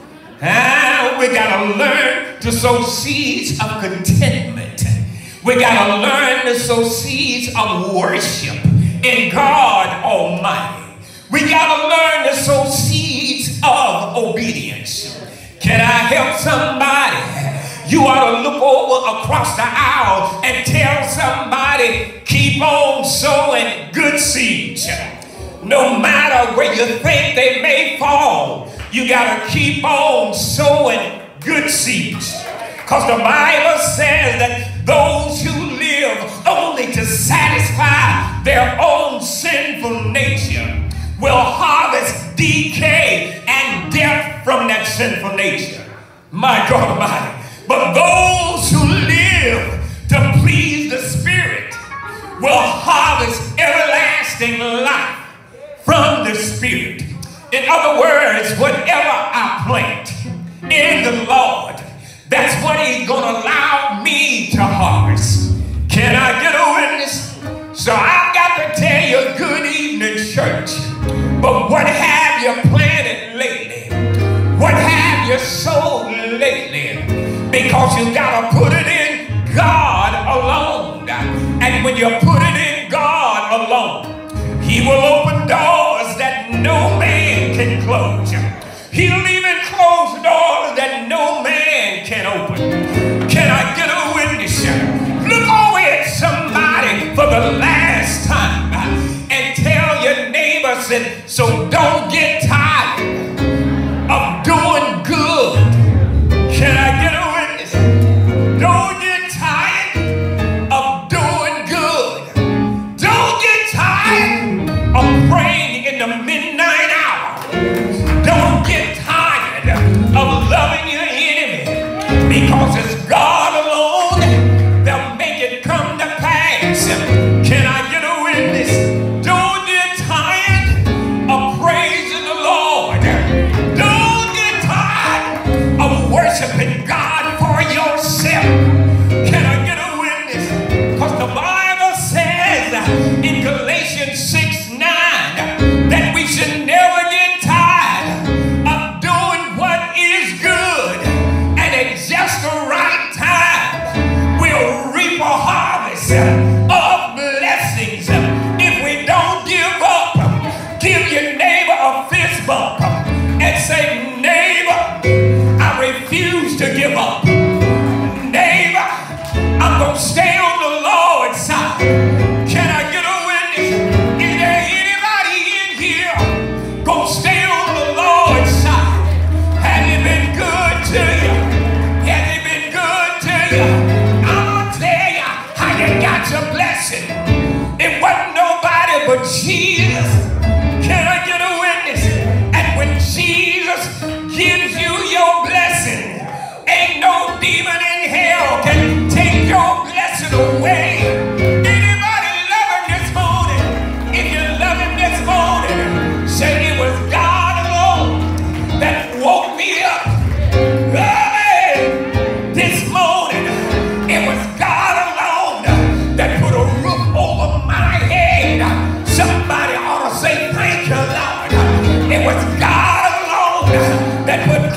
We got to learn to sow seeds of contentment. We got to learn to sow seeds of worship in God Almighty. We got to learn to sow seeds of obedience. Can I help somebody? You ought to look over across the aisle and tell somebody, keep on sowing good seeds. No matter where you think they may fall, you got to keep on sowing good seeds. Because the Bible says that those who live only to satisfy their own sinful nature will harvest decay and death from that sinful nature. My God Almighty. But those who live to please the Spirit will harvest everlasting life from the Spirit. In other words, whatever I plant in the Lord, that's what he's going to allow me to harvest. Can I get a witness? So I've got to tell you, good evening, church. But what have you planted lately? What have you sown lately? Because you got to put it in God alone. And when you put it in God alone, he will open doors that no man can close. He'll even close doors that no man can open. Can I get a witness? Look over at somebody for the last time and tell your neighbors, and so don't get tired of doing good. Can I get a witness? Don't get tired of doing good. Don't get tired of praying in the midnight hour. Don't get tired of loving your enemy, because it's God alone that'll make it come to pass. Can I get a witness? Don't get tired of praising the Lord. Don't get tired of worshiping God for yourself. Can I get a witness? Because the Bible says in Galatians 6:9 that we should never get tired of doing what is good, and at just the right time we'll reap a harvest of blessings if we don't give up. Give your neighbor a fist bump and say, neighbor, I refuse to give up. Neighbor, I'm going to stay on the Lord's side. Can I get a witness? Is there anybody in here going to stay on the Lord's side? Has he been good to you? Has he been good to you? I'm going to tell you how you got your blessing. It wasn't nobody but Jesus. Can I get a witness? And when Jesus gives you your blessing, ain't no demon in hell can take your blessing away. Anybody love him this morning? If you love him this morning, say it was God alone that woke me up early this morning. It was God alone that put a roof over my head. Somebody ought to say thank you, Lord. It was God alone that put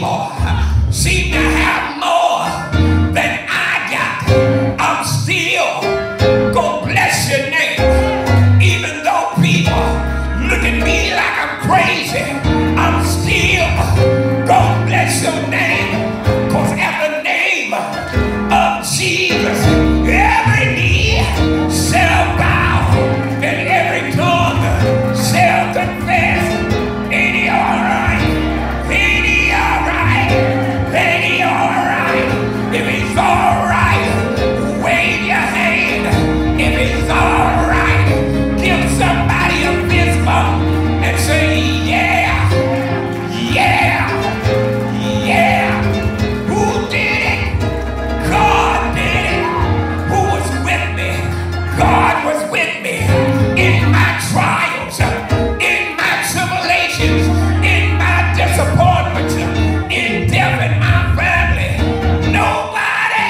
people seem to have more than I got, I'm still gonna bless your name. Even though people look at me like I'm crazy, I'm still gonna bless your name. Cause at the name of Jesus, every knee shall bow and every tongue shall confess. Ain't he alright? Ain't he alright? Ain't he alright? If he's alright, wave your hand. If he's alright, give somebody a fist bump and say, yeah, yeah, yeah. Who did it? God did it. Who was with me? God was with me in my trials, in my tribulations, in my disappointments, in death in my family. Nobody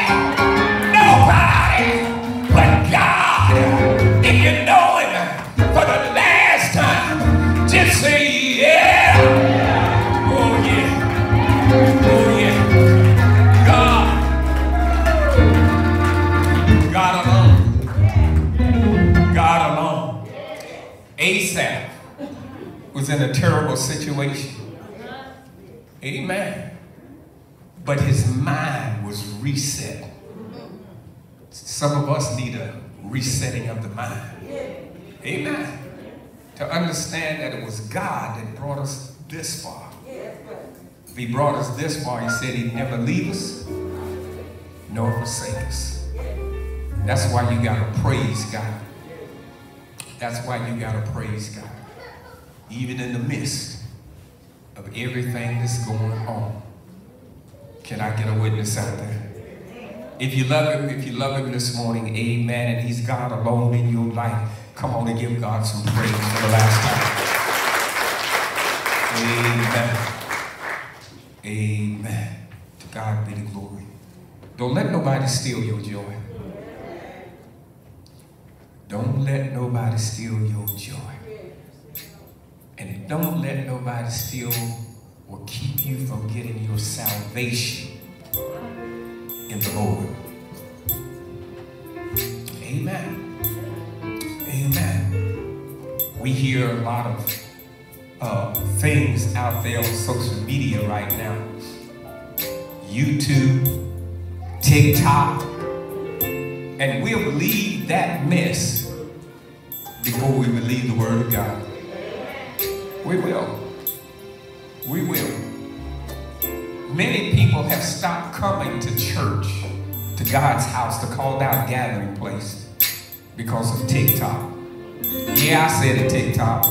but God. If you know him for the last time, just say yeah. Oh yeah. Oh yeah. God alone. God alone. Asaph was in a terrible situation. Amen. But his mind was reset. Some of us need a resetting of the mind. Amen. To understand that it was God that brought us this far. If he brought us this far, he said he'd never leave us nor forsake us. That's why you gotta praise God. That's why you gotta praise God. Even in the midst of everything that's going on. Can I get a witness out there? If you love him this morning, amen, and he's God alone in your life, come on and give God some praise for the last time. Amen. Amen. To God be the glory. Don't let nobody steal your joy. Don't let nobody steal your joy. And don't let nobody steal or keep you from getting your salvation in the Lord. Amen. Amen. We hear a lot of things out there on social media right now. YouTube, TikTok, and we'll believe that mess before we believe the word of God. We will. We will. Many people have stopped coming to church, to God's house, the called out gathering place, because of TikTok. Yeah, I said it, TikTok.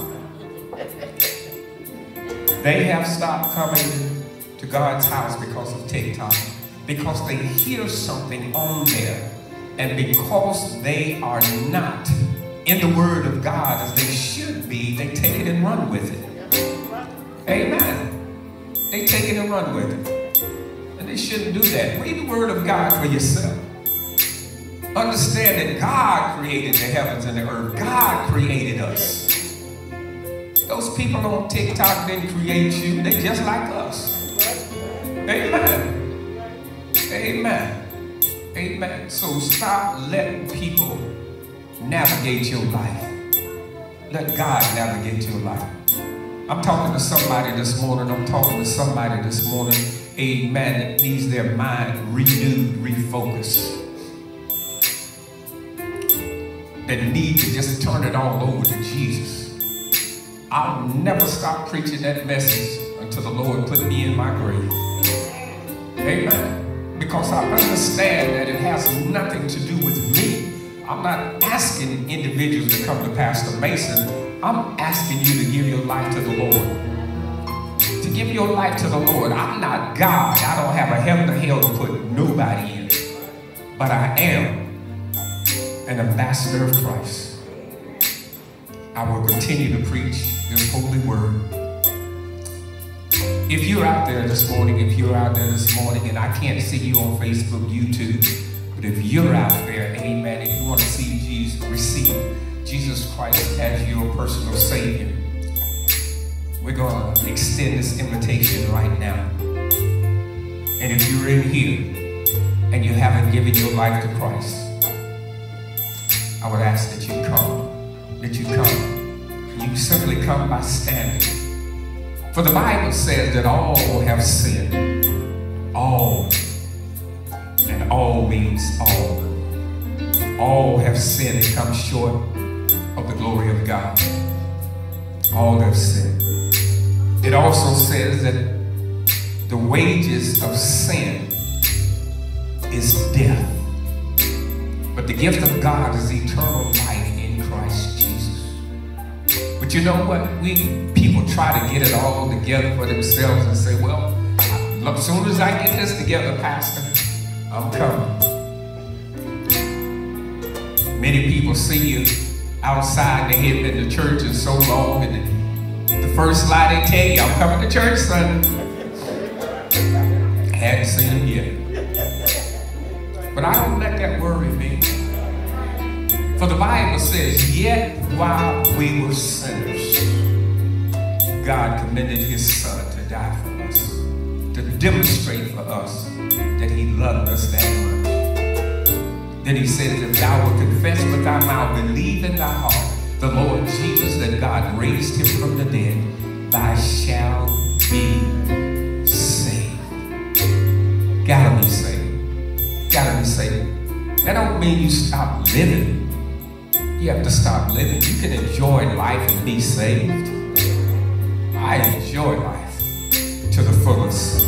They have stopped coming to God's house because of TikTok, because they hear something on there, and because they are not in the Word of God as they should be, they take it and run with it. Amen. They take it and run with it. And they shouldn't do that. Read the Word of God for yourself. Understand that God created the heavens and the earth. God created us. Those people on TikTok didn't create you. They're just like us. Amen. Amen. Amen. So stop letting people navigate your life. Let God navigate your life. I'm talking to somebody this morning. Amen, that needs their mind renewed, refocused. That need to just turn it all over to Jesus. I'll never stop preaching that message until the Lord put me in my grave. Amen. Because I understand that it has nothing to do with me. I'm not asking individuals to come to Pastor Mason. I'm asking you to give your life to the Lord. To give your life to the Lord. I'm not God. I don't have a heaven or hell to put nobody in. But I am an ambassador of Christ. I will continue to preach this holy word. If you're out there this morning, and I can't see you on Facebook, YouTube, but if you're out there, amen, if you want to see Jesus, receive Jesus Christ as your personal Savior, we're going to extend this invitation right now. And if you're in here and you haven't given your life to Christ, I would ask that you come. You simply come by standing. For the Bible says that all have sinned. All. And all means all. All have sinned and come short of the glory of God. All have sinned. It also says that the wages of sin is death. But the gift of God is eternal life in Christ Jesus. But you know what? People try to get it all together for themselves and say, well, as soon as I get this together, Pastor, I'm coming. Many people see you outside, they haven't been to church in so long, and the first lie they tell you, I'm coming to church Sunday. I hadn't seen them yet. But I don't let that worry me. For the Bible says, yet while we were sinners, God commended his Son to die for us, to demonstrate for us that he loved us that much. Then he says, if thou wilt confess with thy mouth, believe in thy heart, the Lord Jesus, that God raised him from the dead, thou shalt be saved. Gotta be saved. Gotta be saved. That don't mean you stop living. You have to stop living. You can enjoy life and be saved. I enjoy life to the fullest.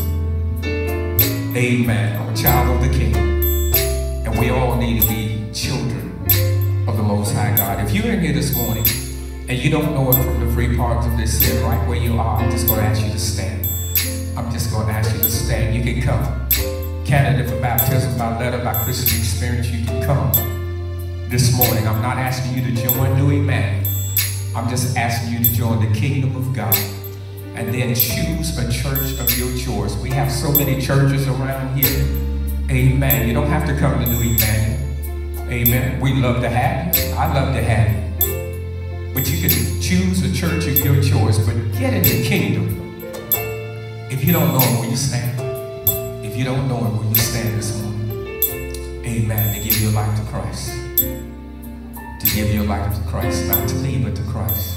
Amen. I'm a child of the King. And we all need to be children of the Most High God. If you're in here this morning and you don't know it from the free parts of this sin, right where you are, I'm just going to ask you to stand. I'm just going to ask you to stand. You can come. Candidate for baptism by letter, by Christian experience, you can come this morning. I'm not asking you to join New Emmanuel. I'm just asking you to join the kingdom of God. And then choose a church of your choice. We have so many churches around here. Amen. You don't have to come to New Emmanuel. Amen. We love to have you. I love to have you. But you can choose a church of your choice, but get in the kingdom. If you don't know him, will you stand? If you don't know him, will you stand this morning? Amen. To give your life to Christ. To give your life to Christ. Not to me, but to Christ.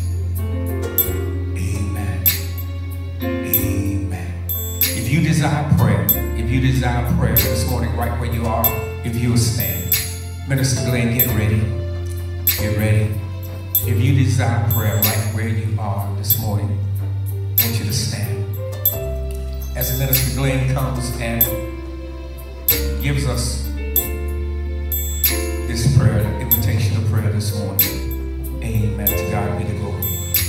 Amen. Amen. If you desire prayer this morning, right where you are, if you will stand. Minister Glenn, get ready. Get ready. If you desire prayer right where you are this morning, I want you to stand. As Minister Glenn comes and gives us this prayer, the invitation of prayer this morning. Amen. To God be the glory.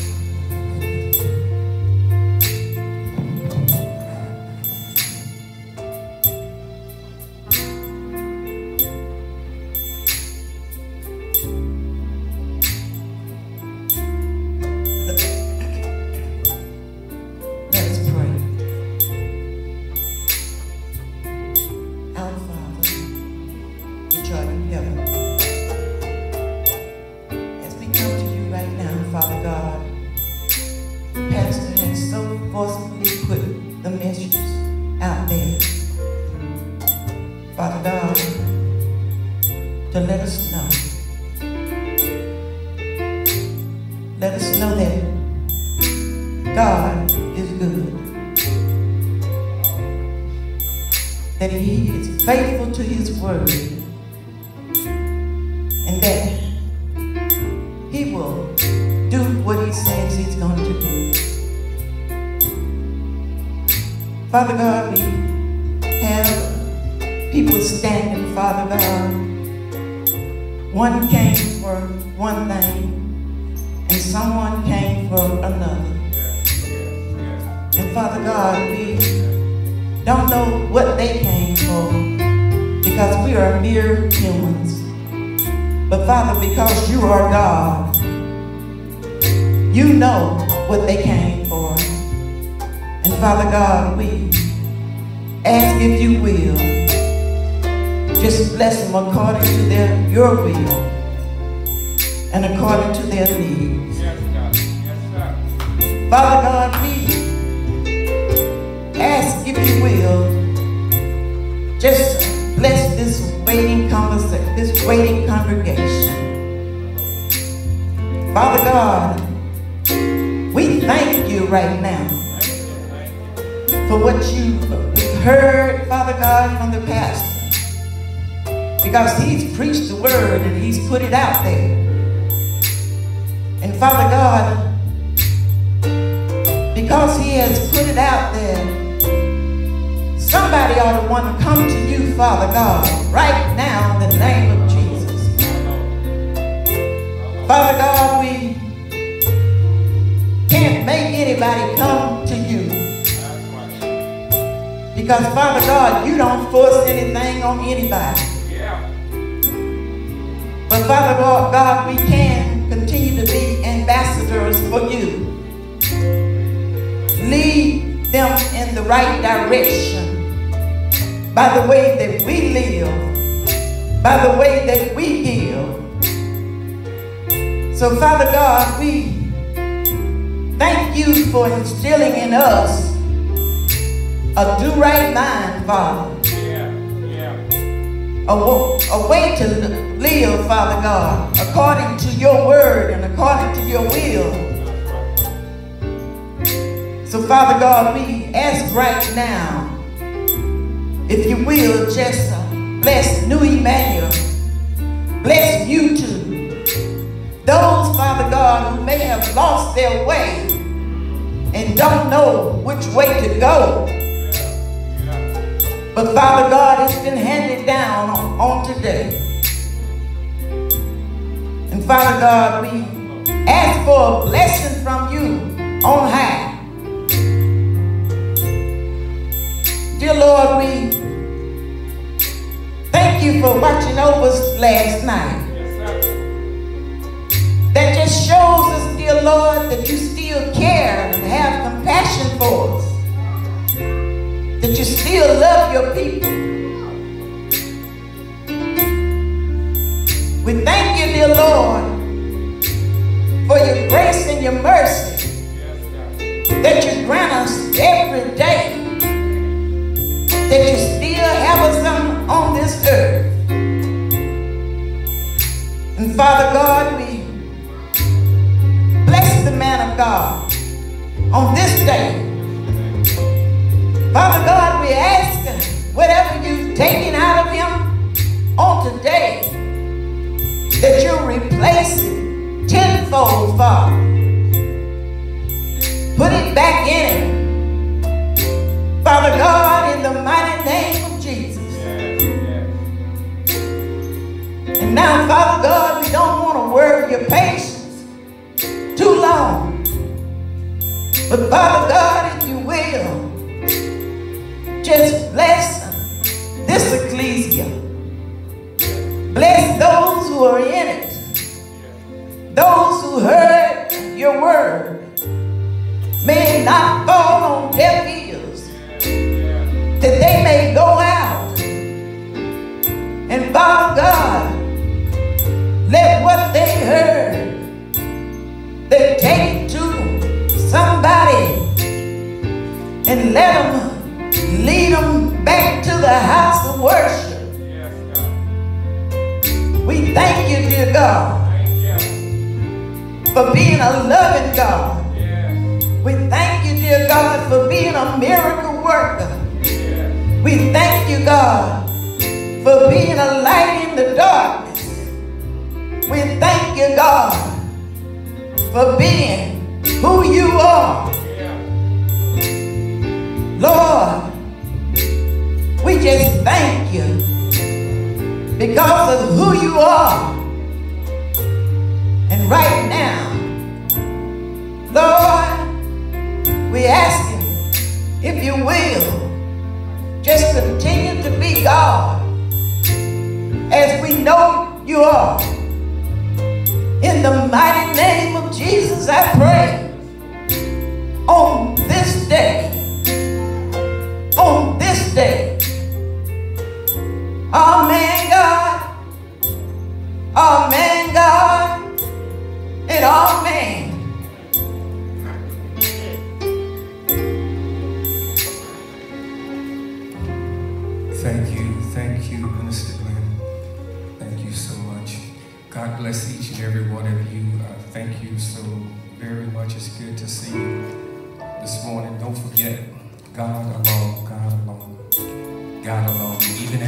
That he is faithful to his word, and that he will do what he says he's going to do. Father God, we have people standing, Father God. One came for one thing, and someone came for another. And Father God, we don't know what they came for, because we are mere humans. But Father, because you are God, you know what they came for. And Father God, we ask, if you will, just bless them according to your will and according to their needs. Yes, God. Yes, sir. Father God, we ask, if you will, just bless this waiting congregation. Father God, we thank you right now for what you heard, Father God, from the pastor. Because he's preached the word and he's put it out there. And Father God, because he has put it out there, somebody ought to want to come to you, Father God, right now in the name of Jesus. Father God, we can't make anybody come to you. Because Father God, you don't force anything on anybody. But Father God, we can continue to be ambassadors for you. Lead them in the right direction by the way that we live, by the way that we give. So Father God, we thank you for instilling in us a do-right mind, Father. A way to live, Father God, according to your word and according to your will. So, Father God, we ask right now, if you will, just bless New Emmanuel, bless you too. Those, Father God, who may have lost their way and don't know which way to go. But Father God, it's been handed down on today. And Father God, we ask for a blessing from you on high. Dear Lord, we thank you for watching over us last night. That just shows us, dear Lord, that you still care and have compassion for us. That you still love your people. We thank you, dear Lord, for your grace and your mercy that you grant us every day, that you still have us on this earth. And Father God, we bless the man of God on this day. Father God, we ask whatever you've taken out of him on today, that you'll replace it tenfold, Father. Put it back in him. Father God, in the mighty name of Jesus. And now, Father God, we don't want to worry your patience too long. But Father God, if you will, just bless this ecclesia. Bless those who are in it. Those who heard your word. May it not fall on deaf ears. That they may go out. And Father God, let what they heard, they take it to somebody and let them lead them back to the house of worship. We thank you, dear God, for being a loving God. We thank you, dear God, for being a miracle worker. We thank you, God, for being a light in the darkness. We thank you, God, for being who you are. Lord, we just thank you because of who you are. And right now, Lord, we ask you, if you will, just continue to be God as we know you are. In the mighty name of Jesus, I pray on this day. On this day. Amen, God. Amen, God. And amen. Thank you, Minister Glenn. Thank you so much. God bless each and every one of you. Thank you so very much. It's good to see you this morning. Don't forget, God alone, God alone, God alone. Even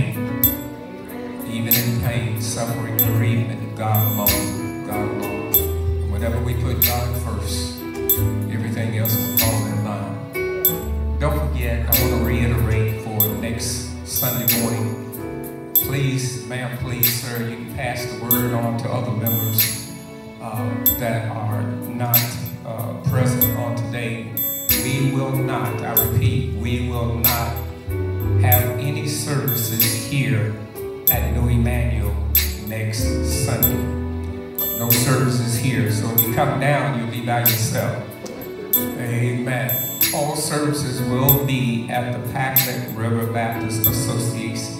in pain, suffering, bereavement, God alone, God alone. And whenever we put God first, everything else will fall in line. Don't forget, I want to reiterate for next Sunday morning, please, ma'am, please, sir, you can pass the word on to other members that are not present on today. We will not, I repeat, we will not have any services here at New Emmanuel next Sunday. No services here, so if you come down, you'll be by yourself. Amen. All services will be at the Packlet River Baptist Association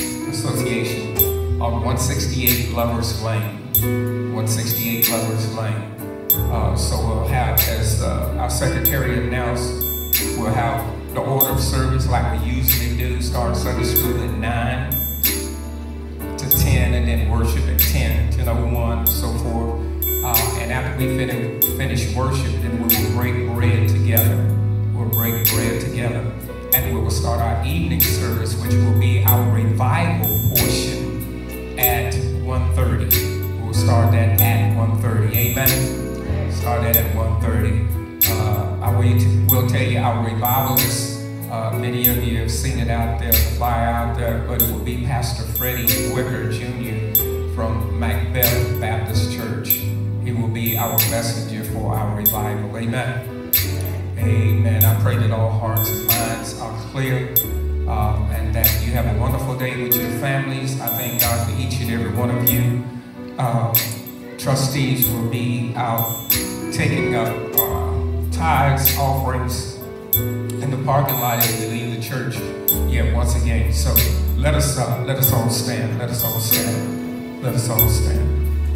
on 168 Lovers Lane. 168 Lovers Lane. So we'll have, as our secretary announced, we'll have the order of service like we usually do. Start Sunday school at 9 to 10, and then worship at 10, 10:01, and so forth. And after we finish worship, then we will break bread together. We'll break bread together, and we will start our evening service, which will be our revival portion at 1:30. We'll start that at 1:30. Amen. Start that at 1:30. I will tell you, our revivalists, many of you have seen it out there, the flyer out there, but it will be Pastor Freddie Wicker Jr. from Macbeth Baptist Church. He will be our messenger for our revival. Amen. Amen. I pray that all hearts and minds are clear and that you have a wonderful day with your families. I thank God for each and every one of you. Trustees will be out taking up tithes, offerings in the parking lot as we leave the church yet once again. So let us all stand. Let us all stand. Let us all stand.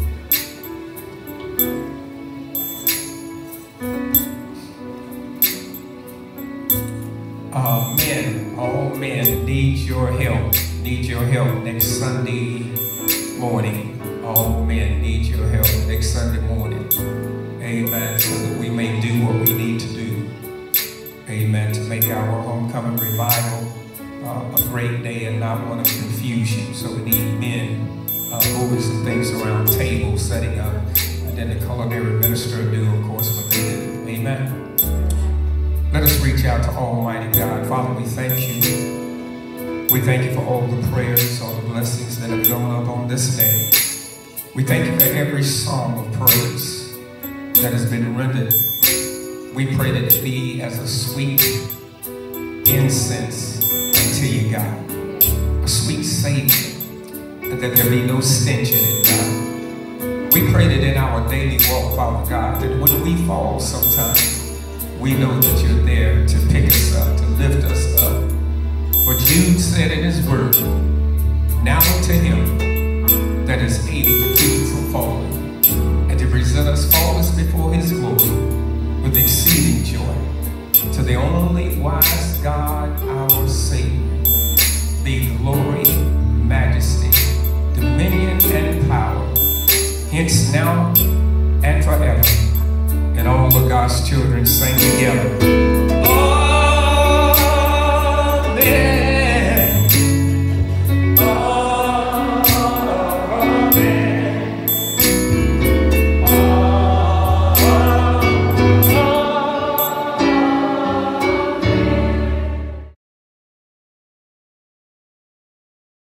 All men need your help next Sunday morning. All men need your help next Sunday morning. Amen. So that we may do what we need to do. Amen. To make our homecoming revival a great day and not one of confusion. So we need men moving some things around, tables, setting up, and then the culinary minister will do, of course, what they do. Amen. Let us reach out to Almighty God. Father, we thank you. We thank you for all the prayers, all the blessings that have gone up on this day. We thank you for every song of praise that has been rendered. We pray that it be as a sweet incense unto you, God. A sweet savor, and that there be no stench in it, God. We pray that in our daily walk, Father God, that when we fall sometimes, we know that you're there to pick us up, to lift us up. For Jude said in his word, now unto him that is able to keep you from falling, and to present us faultless before his glory with exceeding joy. To the only wise God, our Savior, be glory, majesty, dominion, and power, hence now and forever. And all of God's children sing together.